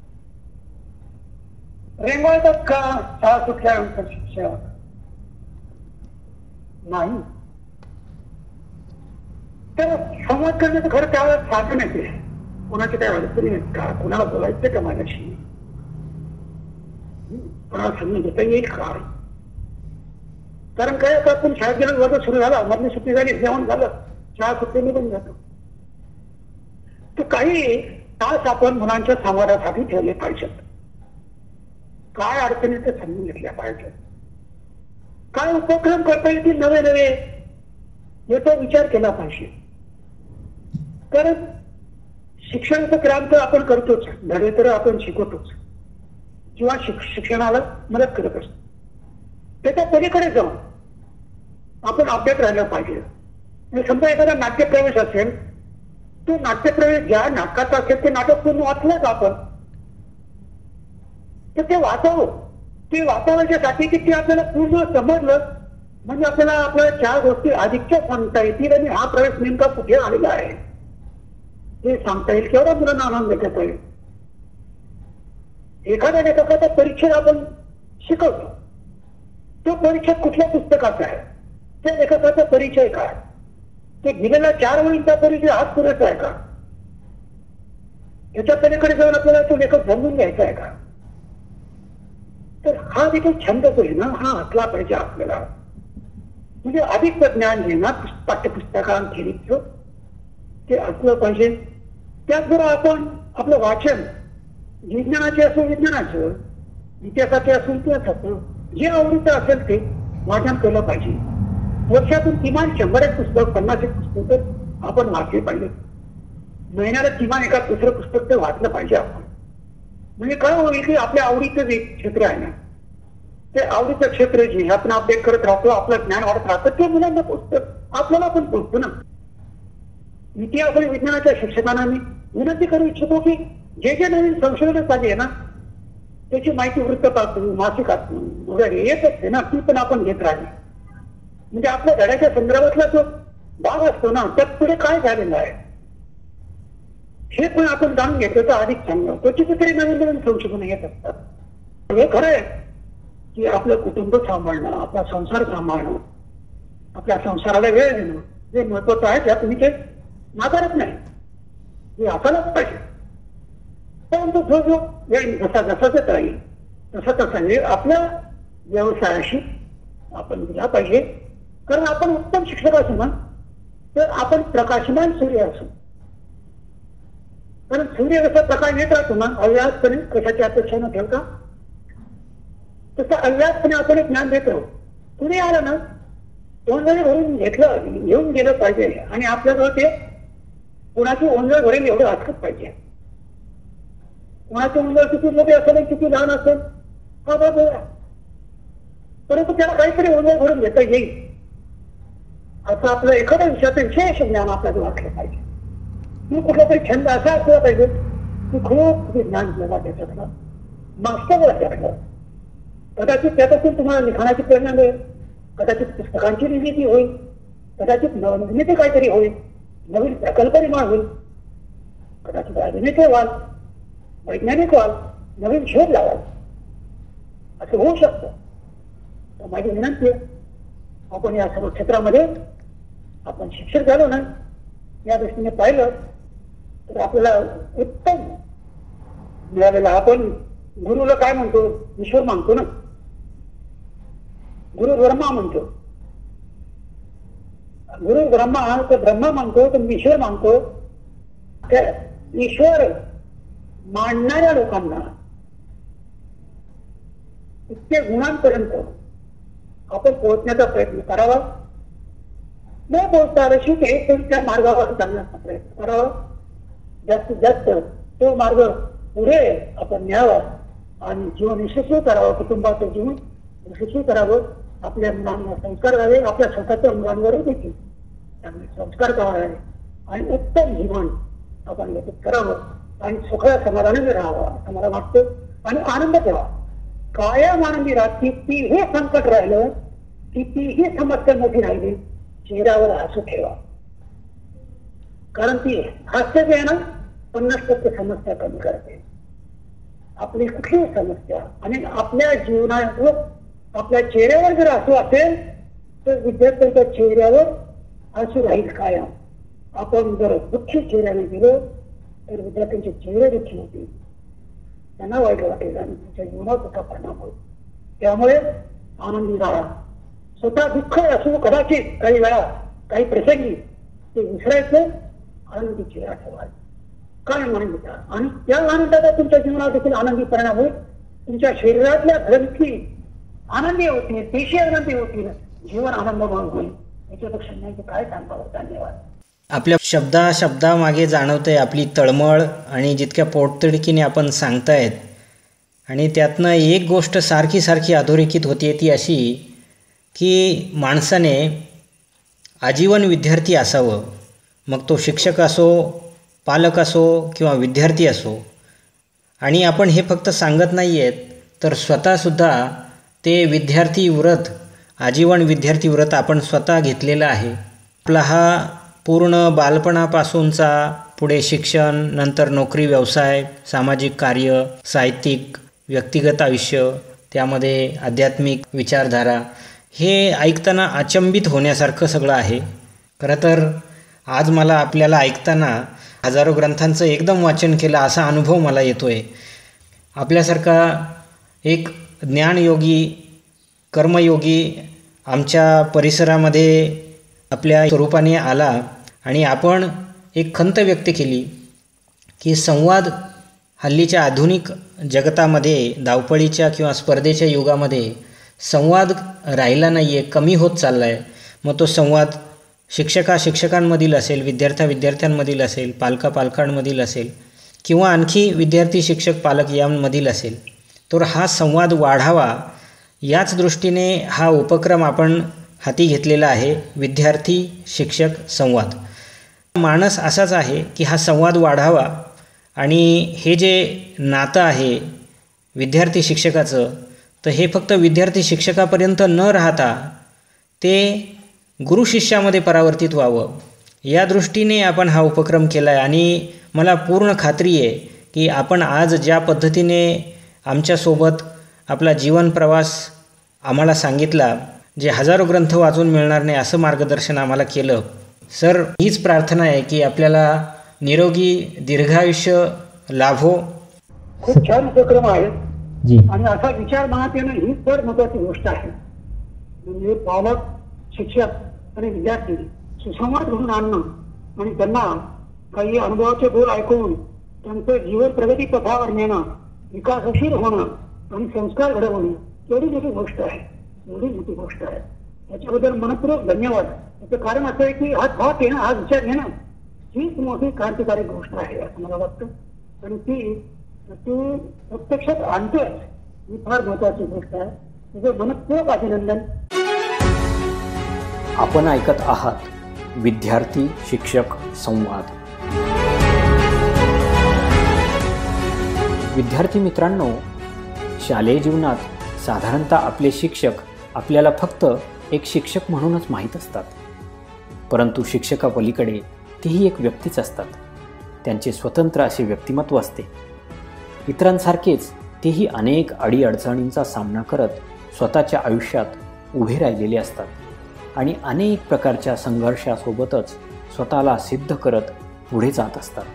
रेंगाळतात का शाळा सुटल्यानंतर शिक्षक? नाही. तर संवाद करण्याचं खरं त्यावेळेस साधन येते. कोणाच्या काय अडचणी आहेत का, कोणाला बोलायचं का माझ्याशी, कोणाला समजून घेता येईल का. कारण काय आता आपण शाळेत गेलो, वर्ग सुरू झाला, मधली सुट्टी झाली, जेवण झालं, शाळा सुट्टी निघून जातो. तर काही तास आपण मुलांच्या संवादासाठी ठेवले पाहिजेत. काय अडचणी ते समजून घेतल्या पाहिजेत. काय उपक्रम करता येतील नवे नवे याचा विचार केला पाहिजे. कारण शिक्षणाचं क्रांत आपण करतोच, धडे तर आपण शिकवतोच किंवा शिक्षणाला मदत करत असतो. त्याच्या पलीकडे जाऊन आपण अभ्यास राहिला पाहिजे. समजा एखादा नाट्यप्रवेश असेल, तो नाट्यप्रवेश ज्या नाटकात असेल ते नाटक पूर्ण वाचलं का आपण, तर ते वाचावं. ते वाचावण्यासाठी की ते आपल्याला पूर्ण समजलं म्हणजे आपल्याला आपल्या चार गोष्टी अधिकच्या सांगता येतील आणि हा प्रवेश नेमका कुठे आलेला आहे हे सांगता येईल. केवढा मुलांना आनंद देतात आहे. एखाद्या लेखकाचा परिच्छेद आपण शिकवतो, तो परिच्छेद कुठल्या पुस्तकाचा आहे, त्या लेखकाचा परिचय काय, ते दिलेला चार वळींचा परिचय हाच पुरेसा आहे का, याच्या पलीकडे जाऊन आपल्याला तो लेखक समजून घ्यायचा आहे का. तर हा देखील छंदच आहे ना, हा असला पाहिजे आपल्याला. म्हणजे अधिक ज्ञान घेणार पाठ्यपुस्तकांखेरीचं ते असलं पाहिजे. त्याचबरोबर आपण आपलं वाचन विज्ञानाचे असो विज्ञानाचं, इतिहासाचे असो इतिहासाचं, जे आवडीचं असेल ते वाचन केलं पाहिजे. वर्षातून किमान शंभर एक पुस्तक, पन्नास एक पुस्तक आपण वाचले पाहिजे. महिन्याला किमान एका दुसरं पुस्तक तर वाचलं पाहिजे आपण. म्हणजे काय होईल की आपल्या आवडीचं जे क्षेत्र आहे ना, ते आवडीचं क्षेत्र जे आपण अपडेट करत राहतो, आपलं ज्ञान वाढत राहतं, ते मुलांना पुस्तक आपल्याला पण पोचतो ना. इतिहास आणि विज्ञानाच्या शिक्षकांना मी विनंती करू इच्छितो की जे जे नवीन संशोधन चालली आहे ना, त्याची माहिती वृत्तपत्रातून, मासिकातून वगैरे येत असते ना, ती पण आपण घेत राहिली. म्हणजे आपल्या धड्याच्या संदर्भातला जो भाग असतो ना, त्यात पुढे काय झालेलं आहे हे पण आपण जाणून घेतलं तर अधिक चांगलं. तो कितीतरी नवीन नवीन संशोधन येत असतात. हे खरं आहे की आपलं कुटुंब सांभाळणं, आपला संसार सांभाळणं, आपल्या संसाराला वेळ देणं हे महत्वाचं आहे. त्यात मी ते नाकारत नाही, हे असायलाच पाहिजे. परंतु जो जो वेळ जसा जसा देत राहील तसा तसा वेळ आपल्या व्यवसायाशी आपण दिला पाहिजे. कारण आपण उत्तम शिक्षक असू ना, तर आपण प्रकाशमान सूर्य असू. कारण सूर्य कसा प्रकाश येत राहतो ना, अव्याहतपणे कशाची अपेक्षा न ठेवता, तसं अव्याहतपणे आपण ज्ञान देतो. सूर्य आला ना, तोंड जरी भरून घेतलं, घेऊन गेलं पाहिजे आणि आपल्याजवळ ते कोणाची ओंजळ भरेल एवढं वाचकच पाहिजे. कोणाची ओंजळ किती मोठी असेल किती लहान असेल हा बाबा, परंतु त्याला काहीतरी ओंजळ भरून घेता येईल असं आपलं एखाद्या विषयाचं विशेष ज्ञान आपल्याला वाटलं पाहिजे. मी कुठला तरी छंद असा असला पाहिजे की खूप ज्ञान आपल्याला त्याच्यातलं मास्टर त्यातलं. कदाचित त्यापासून तुम्हाला लिखाणाची प्रेरणा मिळेल, कदाचित पुस्तकांची निर्मिती होईल, कदाचित नवनिर्मिती काहीतरी होईल, नवीन प्रकल्प निर्माण होईल, कदाचित राजनीती व्हाल, वैज्ञानिक व्हाल, नवीन शोध लावाल, असं होऊ शकतं. तर माझी विनंती आहे आपण या सर्व क्षेत्रामध्ये आपण शिक्षक झालो ना या दृष्टीने पाहिलं तर आपल्याला उत्तम मिळालेला. आपण गुरुला काय म्हणतो? ईश्वर मानतो ना. गुरु ब्रह्मा म्हणतो, गुरु ब्रह्मा तर ब्रह्मा मानतो तर ईश्वर मानतो. त्या ईश्वर मानणाऱ्या लोकांना इतके गुणांपर्यंत आपण पोहोचण्याचा प्रयत्न करावा. न पोहोचता रशी त्या मार्गावर चालण्याचा प्रयत्न करावा. जास्तीत जास्त तो मार्ग पुढे आपण न्यावा आणि जीवन यशस्वी करावं, कुटुंबाचं जीवन यशस्वी करावं. आपल्या मुलांना संस्कार द्यावे, आपल्या स्वतःच्या मुलांवर देखील चांगले संस्कार करावे आणि उत्तम जीवन आपण व्यतीत करावं आणि सुखा समाधानाने राहावं असं मला वाटतं. आणि आनंद ठेवा, कायम आनंदी राहा. कितीही संकट राहिलं, कितीही समस्या मोठी राहिली, चेहऱ्यावर हसू ठेवा. कारण ती हास्य जे आहे ना पन्नास टक्के समस्या कमी करते. आपली कुठलीही समस्या आणि आपल्या जीवनावर आपल्या चेहऱ्यावर जर हसू असेल तर विद्यार्थ्यांच्या चेहऱ्यावर हसू राहील कायम. आपण जर दुःखी चेहऱ्याने गेलो तर विद्यार्थ्यांचे चेहरे दुःखी होतील, त्यांना वाईट वाटेल आणि त्यांच्या जीवनावर त्याचा परिणाम होईल. त्यामुळे आनंदी राहा. स्वतः दुःख असू कदाचित काही वेळा काही प्रसंगी ते विसरायचं, आनंदी चेहरा ठेवायचा, काय आनंदी करा आणि त्या आनंदाचा तुमच्या जीवनात देखील आनंदी परिणाम होईल. तुमच्या शरीरातल्या ग्रंथी आनंदी होतील, पेशी आनंदी होतील, जीवन आनंदमय होईल. याच्यापेक्षा नाही काय सांगावं. धन्यवाद. आपल्या शब्दा शब्दामागे जाणवते आपली तळमळ आणि जितक्या पोटतिडकीने आपण सांगतायत आणि त्यातनं एक गोष्ट सारखी सारखी अधोरेखित होती ती अशी की माणसाने आजीवन विद्यार्थी असावं. मग तो शिक्षक असो, पालक असो किंवा विद्यार्थी असो. आणि आपण हे फक्त सांगत नाही आहेत तर स्वतःसुद्धा ते विद्यार्थी व्रत, आजीवन विद्यार्थी व्रत आपण स्वतः घेतलेलं आहे. आपला हा पूर्ण बालपणापासूनचा पुढे शिक्षण, नंतर नोकरी, व्यवसाय, सामाजिक कार्य, साहित्यिक, व्यक्तिगत आयुष्य, त्यामध्ये आध्यात्मिक विचारधारा, हे ऐकताना अचंबित होण्यासारखं सगळं आहे. खरं तर आज मला आपल्याला ऐकताना हजारो ग्रंथांचं एकदम वाचन केलं असा अनुभव मला येतो आहे. आपल्यासारखा एक ज्ञानयोगी, कर्मयोगी आमच्या परिसरामध्ये आपल्या स्वरूपाने आला आणि आपण एक खंत व्यक्त केली की संवाद हल्लीच्या आधुनिक जगतामध्ये, धावपळीच्या किंवा स्पर्धेच्या युगामध्ये संवाद राहिला नाही आहे, कमी होत चालला आहे. मग तो संवाद शिक्षका शिक्षकांमधील असेल, विद्यार्थ्या विद्यार्थ्यांमधील असेल, पालका पालकांमधील असेल किंवा आणखी विद्यार्थी शिक्षक पालक यांमधील असेल. तर हा संवाद वाढावा याच दृष्टीने हा उपक्रम आपण हाती घेतलेला आहे, विद्यार्थी शिक्षक संवाद. मानस असाच आहे की हा संवाद वाढावा आणि हे जे नातं आहे विद्यार्थी शिक्षकाचं, तर हे फक्त विद्यार्थी शिक्षकापर्यंत न राहता ते गुरु शिष्यामध्ये परावर्तित व्हावं या दृष्टीने आपण हा उपक्रम केला आहे. आणि मला पूर्ण खात्री आहे की आपण आज ज्या पद्धतीने आमच्यासोबत आपला जीवन प्रवास आम्हाला सांगितला, जे हजारो ग्रंथ वाचून मिळणार नाही असं मार्गदर्शन आम्हाला केलं. सर, हीच प्रार्थना आहे की आपल्याला निरोगी दीर्घायुष्य लाभो. खूप छान उपक्रम आहे आणि असा विचार मनात येणं ही फार महत्वाची गोष्ट आहे. म्हणजे पालक, शिक्षक आणि विद्यार्थी सुसंवाद घडून आणणं आणि त्यांना काही अनुभवाचे बोल ऐकून त्यांचं जीवन प्रगती पथावर नेणं, विकासशील होणं आणि संस्कार घडवणं एवढी मोठी गोष्ट आहे, एवढी मोठी गोष्ट आहे. त्याच्याबद्दल मनपूर्वक धन्यवाद. त्याचं कारण असं आहे की हा थॉट येणं, हा विचार घेणं हीच मोठी क्रांतिकारी गोष्ट आहे असं मला वाटतं. आणि ती ती प्रत्यक्षात आणतोय ही फार महत्वाची गोष्ट आहे. त्याचे मनपूर्वक अभिनंदन. आपण ऐकत आहात विद्यार्थी शिक्षक संवाद. विद्यार्थी मित्रांनो, शालेय जीवनात साधारणतः आपले शिक्षक आपल्याला फक्त एक शिक्षक म्हणूनच माहीत असतात. परंतु शिक्षकापलीकडे तेही एक व्यक्तीच असतात. त्यांचे स्वतंत्र असे व्यक्तिमत्व असते. इतरांसारखेच तेही अनेक अडीअडचणींचा सामना करत स्वतःच्या आयुष्यात उभे राहिलेले असतात आणि अनेक प्रकारच्या संघर्षासोबतच स्वतःला सिद्ध करत पुढे जात असतात.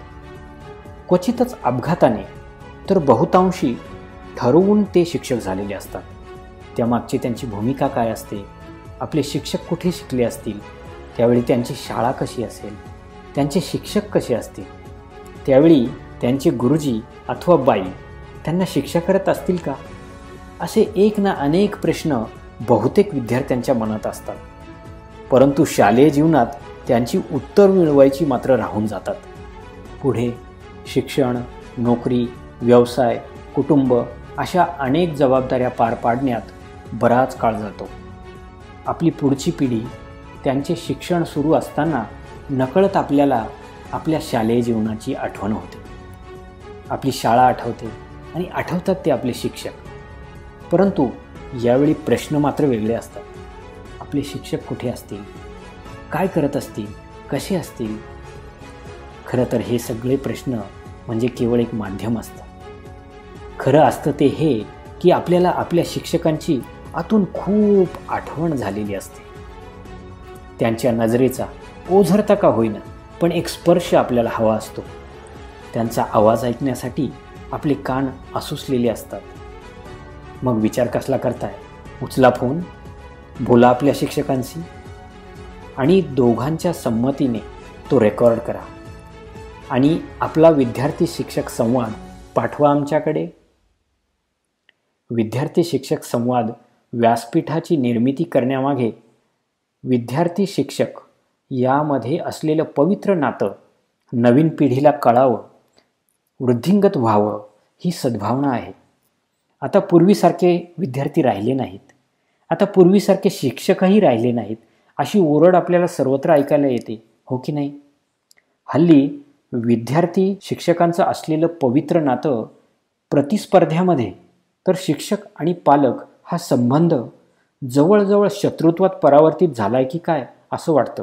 क्वचितच अपघाताने तर बहुतांशी ठरवून ते शिक्षक झालेले असतात. त्यामागची त्यांची भूमिका काय असते, आपले शिक्षक कुठे शिकले असतील, त्यावेळी त्यांची शाळा कशी असेल, त्यांचे शिक्षक कसे असतील, त्यावेळी त्यांचे गुरुजी अथवा बाई त्यांना शिक्षा करत असतील का, असे एक ना अनेक प्रश्न बहुतेक विद्यार्थ्यांच्या मनात असतात. परंतु शालेय जीवनात त्यांची उत्तर मिळवायची मात्र राहून जातात. पुढे शिक्षण, नोकरी, व्यवसाय, कुटुंब अशा अनेक जबाबदाऱ्या पार पाडण्यात बराच काळ जातो. आपली पुढची पिढी त्यांचे शिक्षण सुरू असताना नकळत आपल्याला आपल्या शालेय जीवनाची आठवण होते. आपली शाळा आठवते आणि आठवतात ते आपले शिक्षक. परंतु यावेळी प्रश्न मात्र वेगळे असतात. आपले शिक्षक कुठे असतील, काय करत असतील, कसे असतील. खरं तर हे सगळे प्रश्न म्हणजे केवळ एक माध्यम असतं. खरं असतं ते हे की आपल्याला आपल्या शिक्षकांची आतून खूप आठवण झालेली असते. त्यांच्या नजरेचा ओझरता का होईना पण एक स्पर्श आपल्याला हवा असतो. त्यांचा आवाज ऐकण्यासाठी आपले कान आसुसलेले असतात. मग विचार कसला करताय? उचला फोन, बोला आपल्या शिक्षकांशी आणि दोघांच्या संमतीने तो रेकॉर्ड करा आणि आपला विद्यार्थी शिक्षक संवाद पाठवा आमच्याकडे. विद्यार्थी शिक्षक संवाद व्यासपीठाची निर्मिती करण्यामागे विद्यार्थी शिक्षक यामध्ये असलेलं पवित्र नातं नवीन पिढीला कळावं, वृद्धिंगत व्हावं ही सद्भावना आहे. आता पूर्वीसारखे विद्यार्थी राहिले नाहीत, आता पूर्वीसारखे शिक्षकही राहिले नाहीत अशी ओरड आपल्याला सर्वत्र ऐकायला येते, हो की नाही? हल्ली विद्यार्थी शिक्षकांचं असलेलं पवित्र नातं प्रतिस्पर्ध्यामध्ये तर शिक्षक आणि पालक हा संबंध जवळजवळ शत्रुत्वात परावर्तित झालाय की काय असं वाटतं.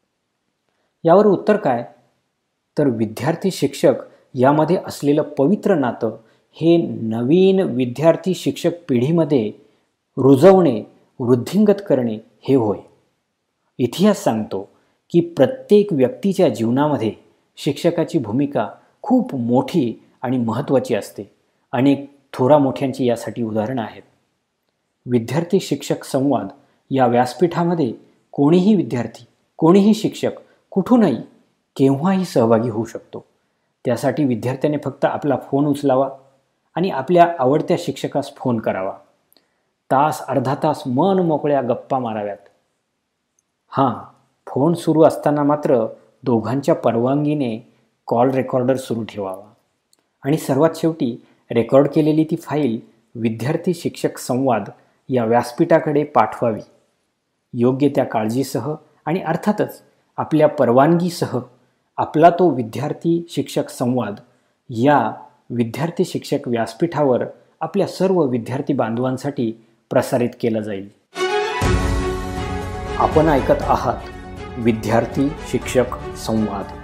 यावर उत्तर काय? तर विद्यार्थी शिक्षक यामध्ये असलेलं पवित्र नातं हे नवीन विद्यार्थी शिक्षक पिढीमध्ये रुजवणे, वृद्धिंगत करणे हे होय. इतिहास सांगतो की प्रत्येक व्यक्तीच्या जीवनामध्ये शिक्षकाची भूमिका खूप मोठी आणि महत्त्वाची असते. अनेक थोरा मोठ्यांची यासाठी उदाहरणं आहेत. विद्यार्थी शिक्षक संवाद या व्यासपीठामध्ये कोणीही विद्यार्थी, कोणीही शिक्षक कुठूनही केव्हाही सहभागी होऊ शकतो. त्यासाठी विद्यार्थ्याने फक्त आपला फोन उचलावा आणि आपल्या आवडत्या शिक्षकास फोन करावा. तास अर्धा तास मन मोकळ्या गप्पा माराव्यात. हां, फोन सुरू असताना मात्र दोघांच्या परवानगीने कॉल रेकॉर्डर सुरू ठेवावा आणि सर्वात शेवटी रेकॉर्ड केलेली ती फाईल विद्यार्थी शिक्षक संवाद या व्यासपीठाकडे पाठवावी. योग्य त्या काळजीसह आणि अर्थातच आपल्या परवानगीसह आपला तो विद्यार्थी शिक्षक संवाद या विद्यार्थी शिक्षक व्यासपीठावर आपल्या सर्व विद्यार्थी बांधवांसाठी प्रसारित केला जाईल. आपण ऐकत आहात विद्यार्थी शिक्षक संवाद.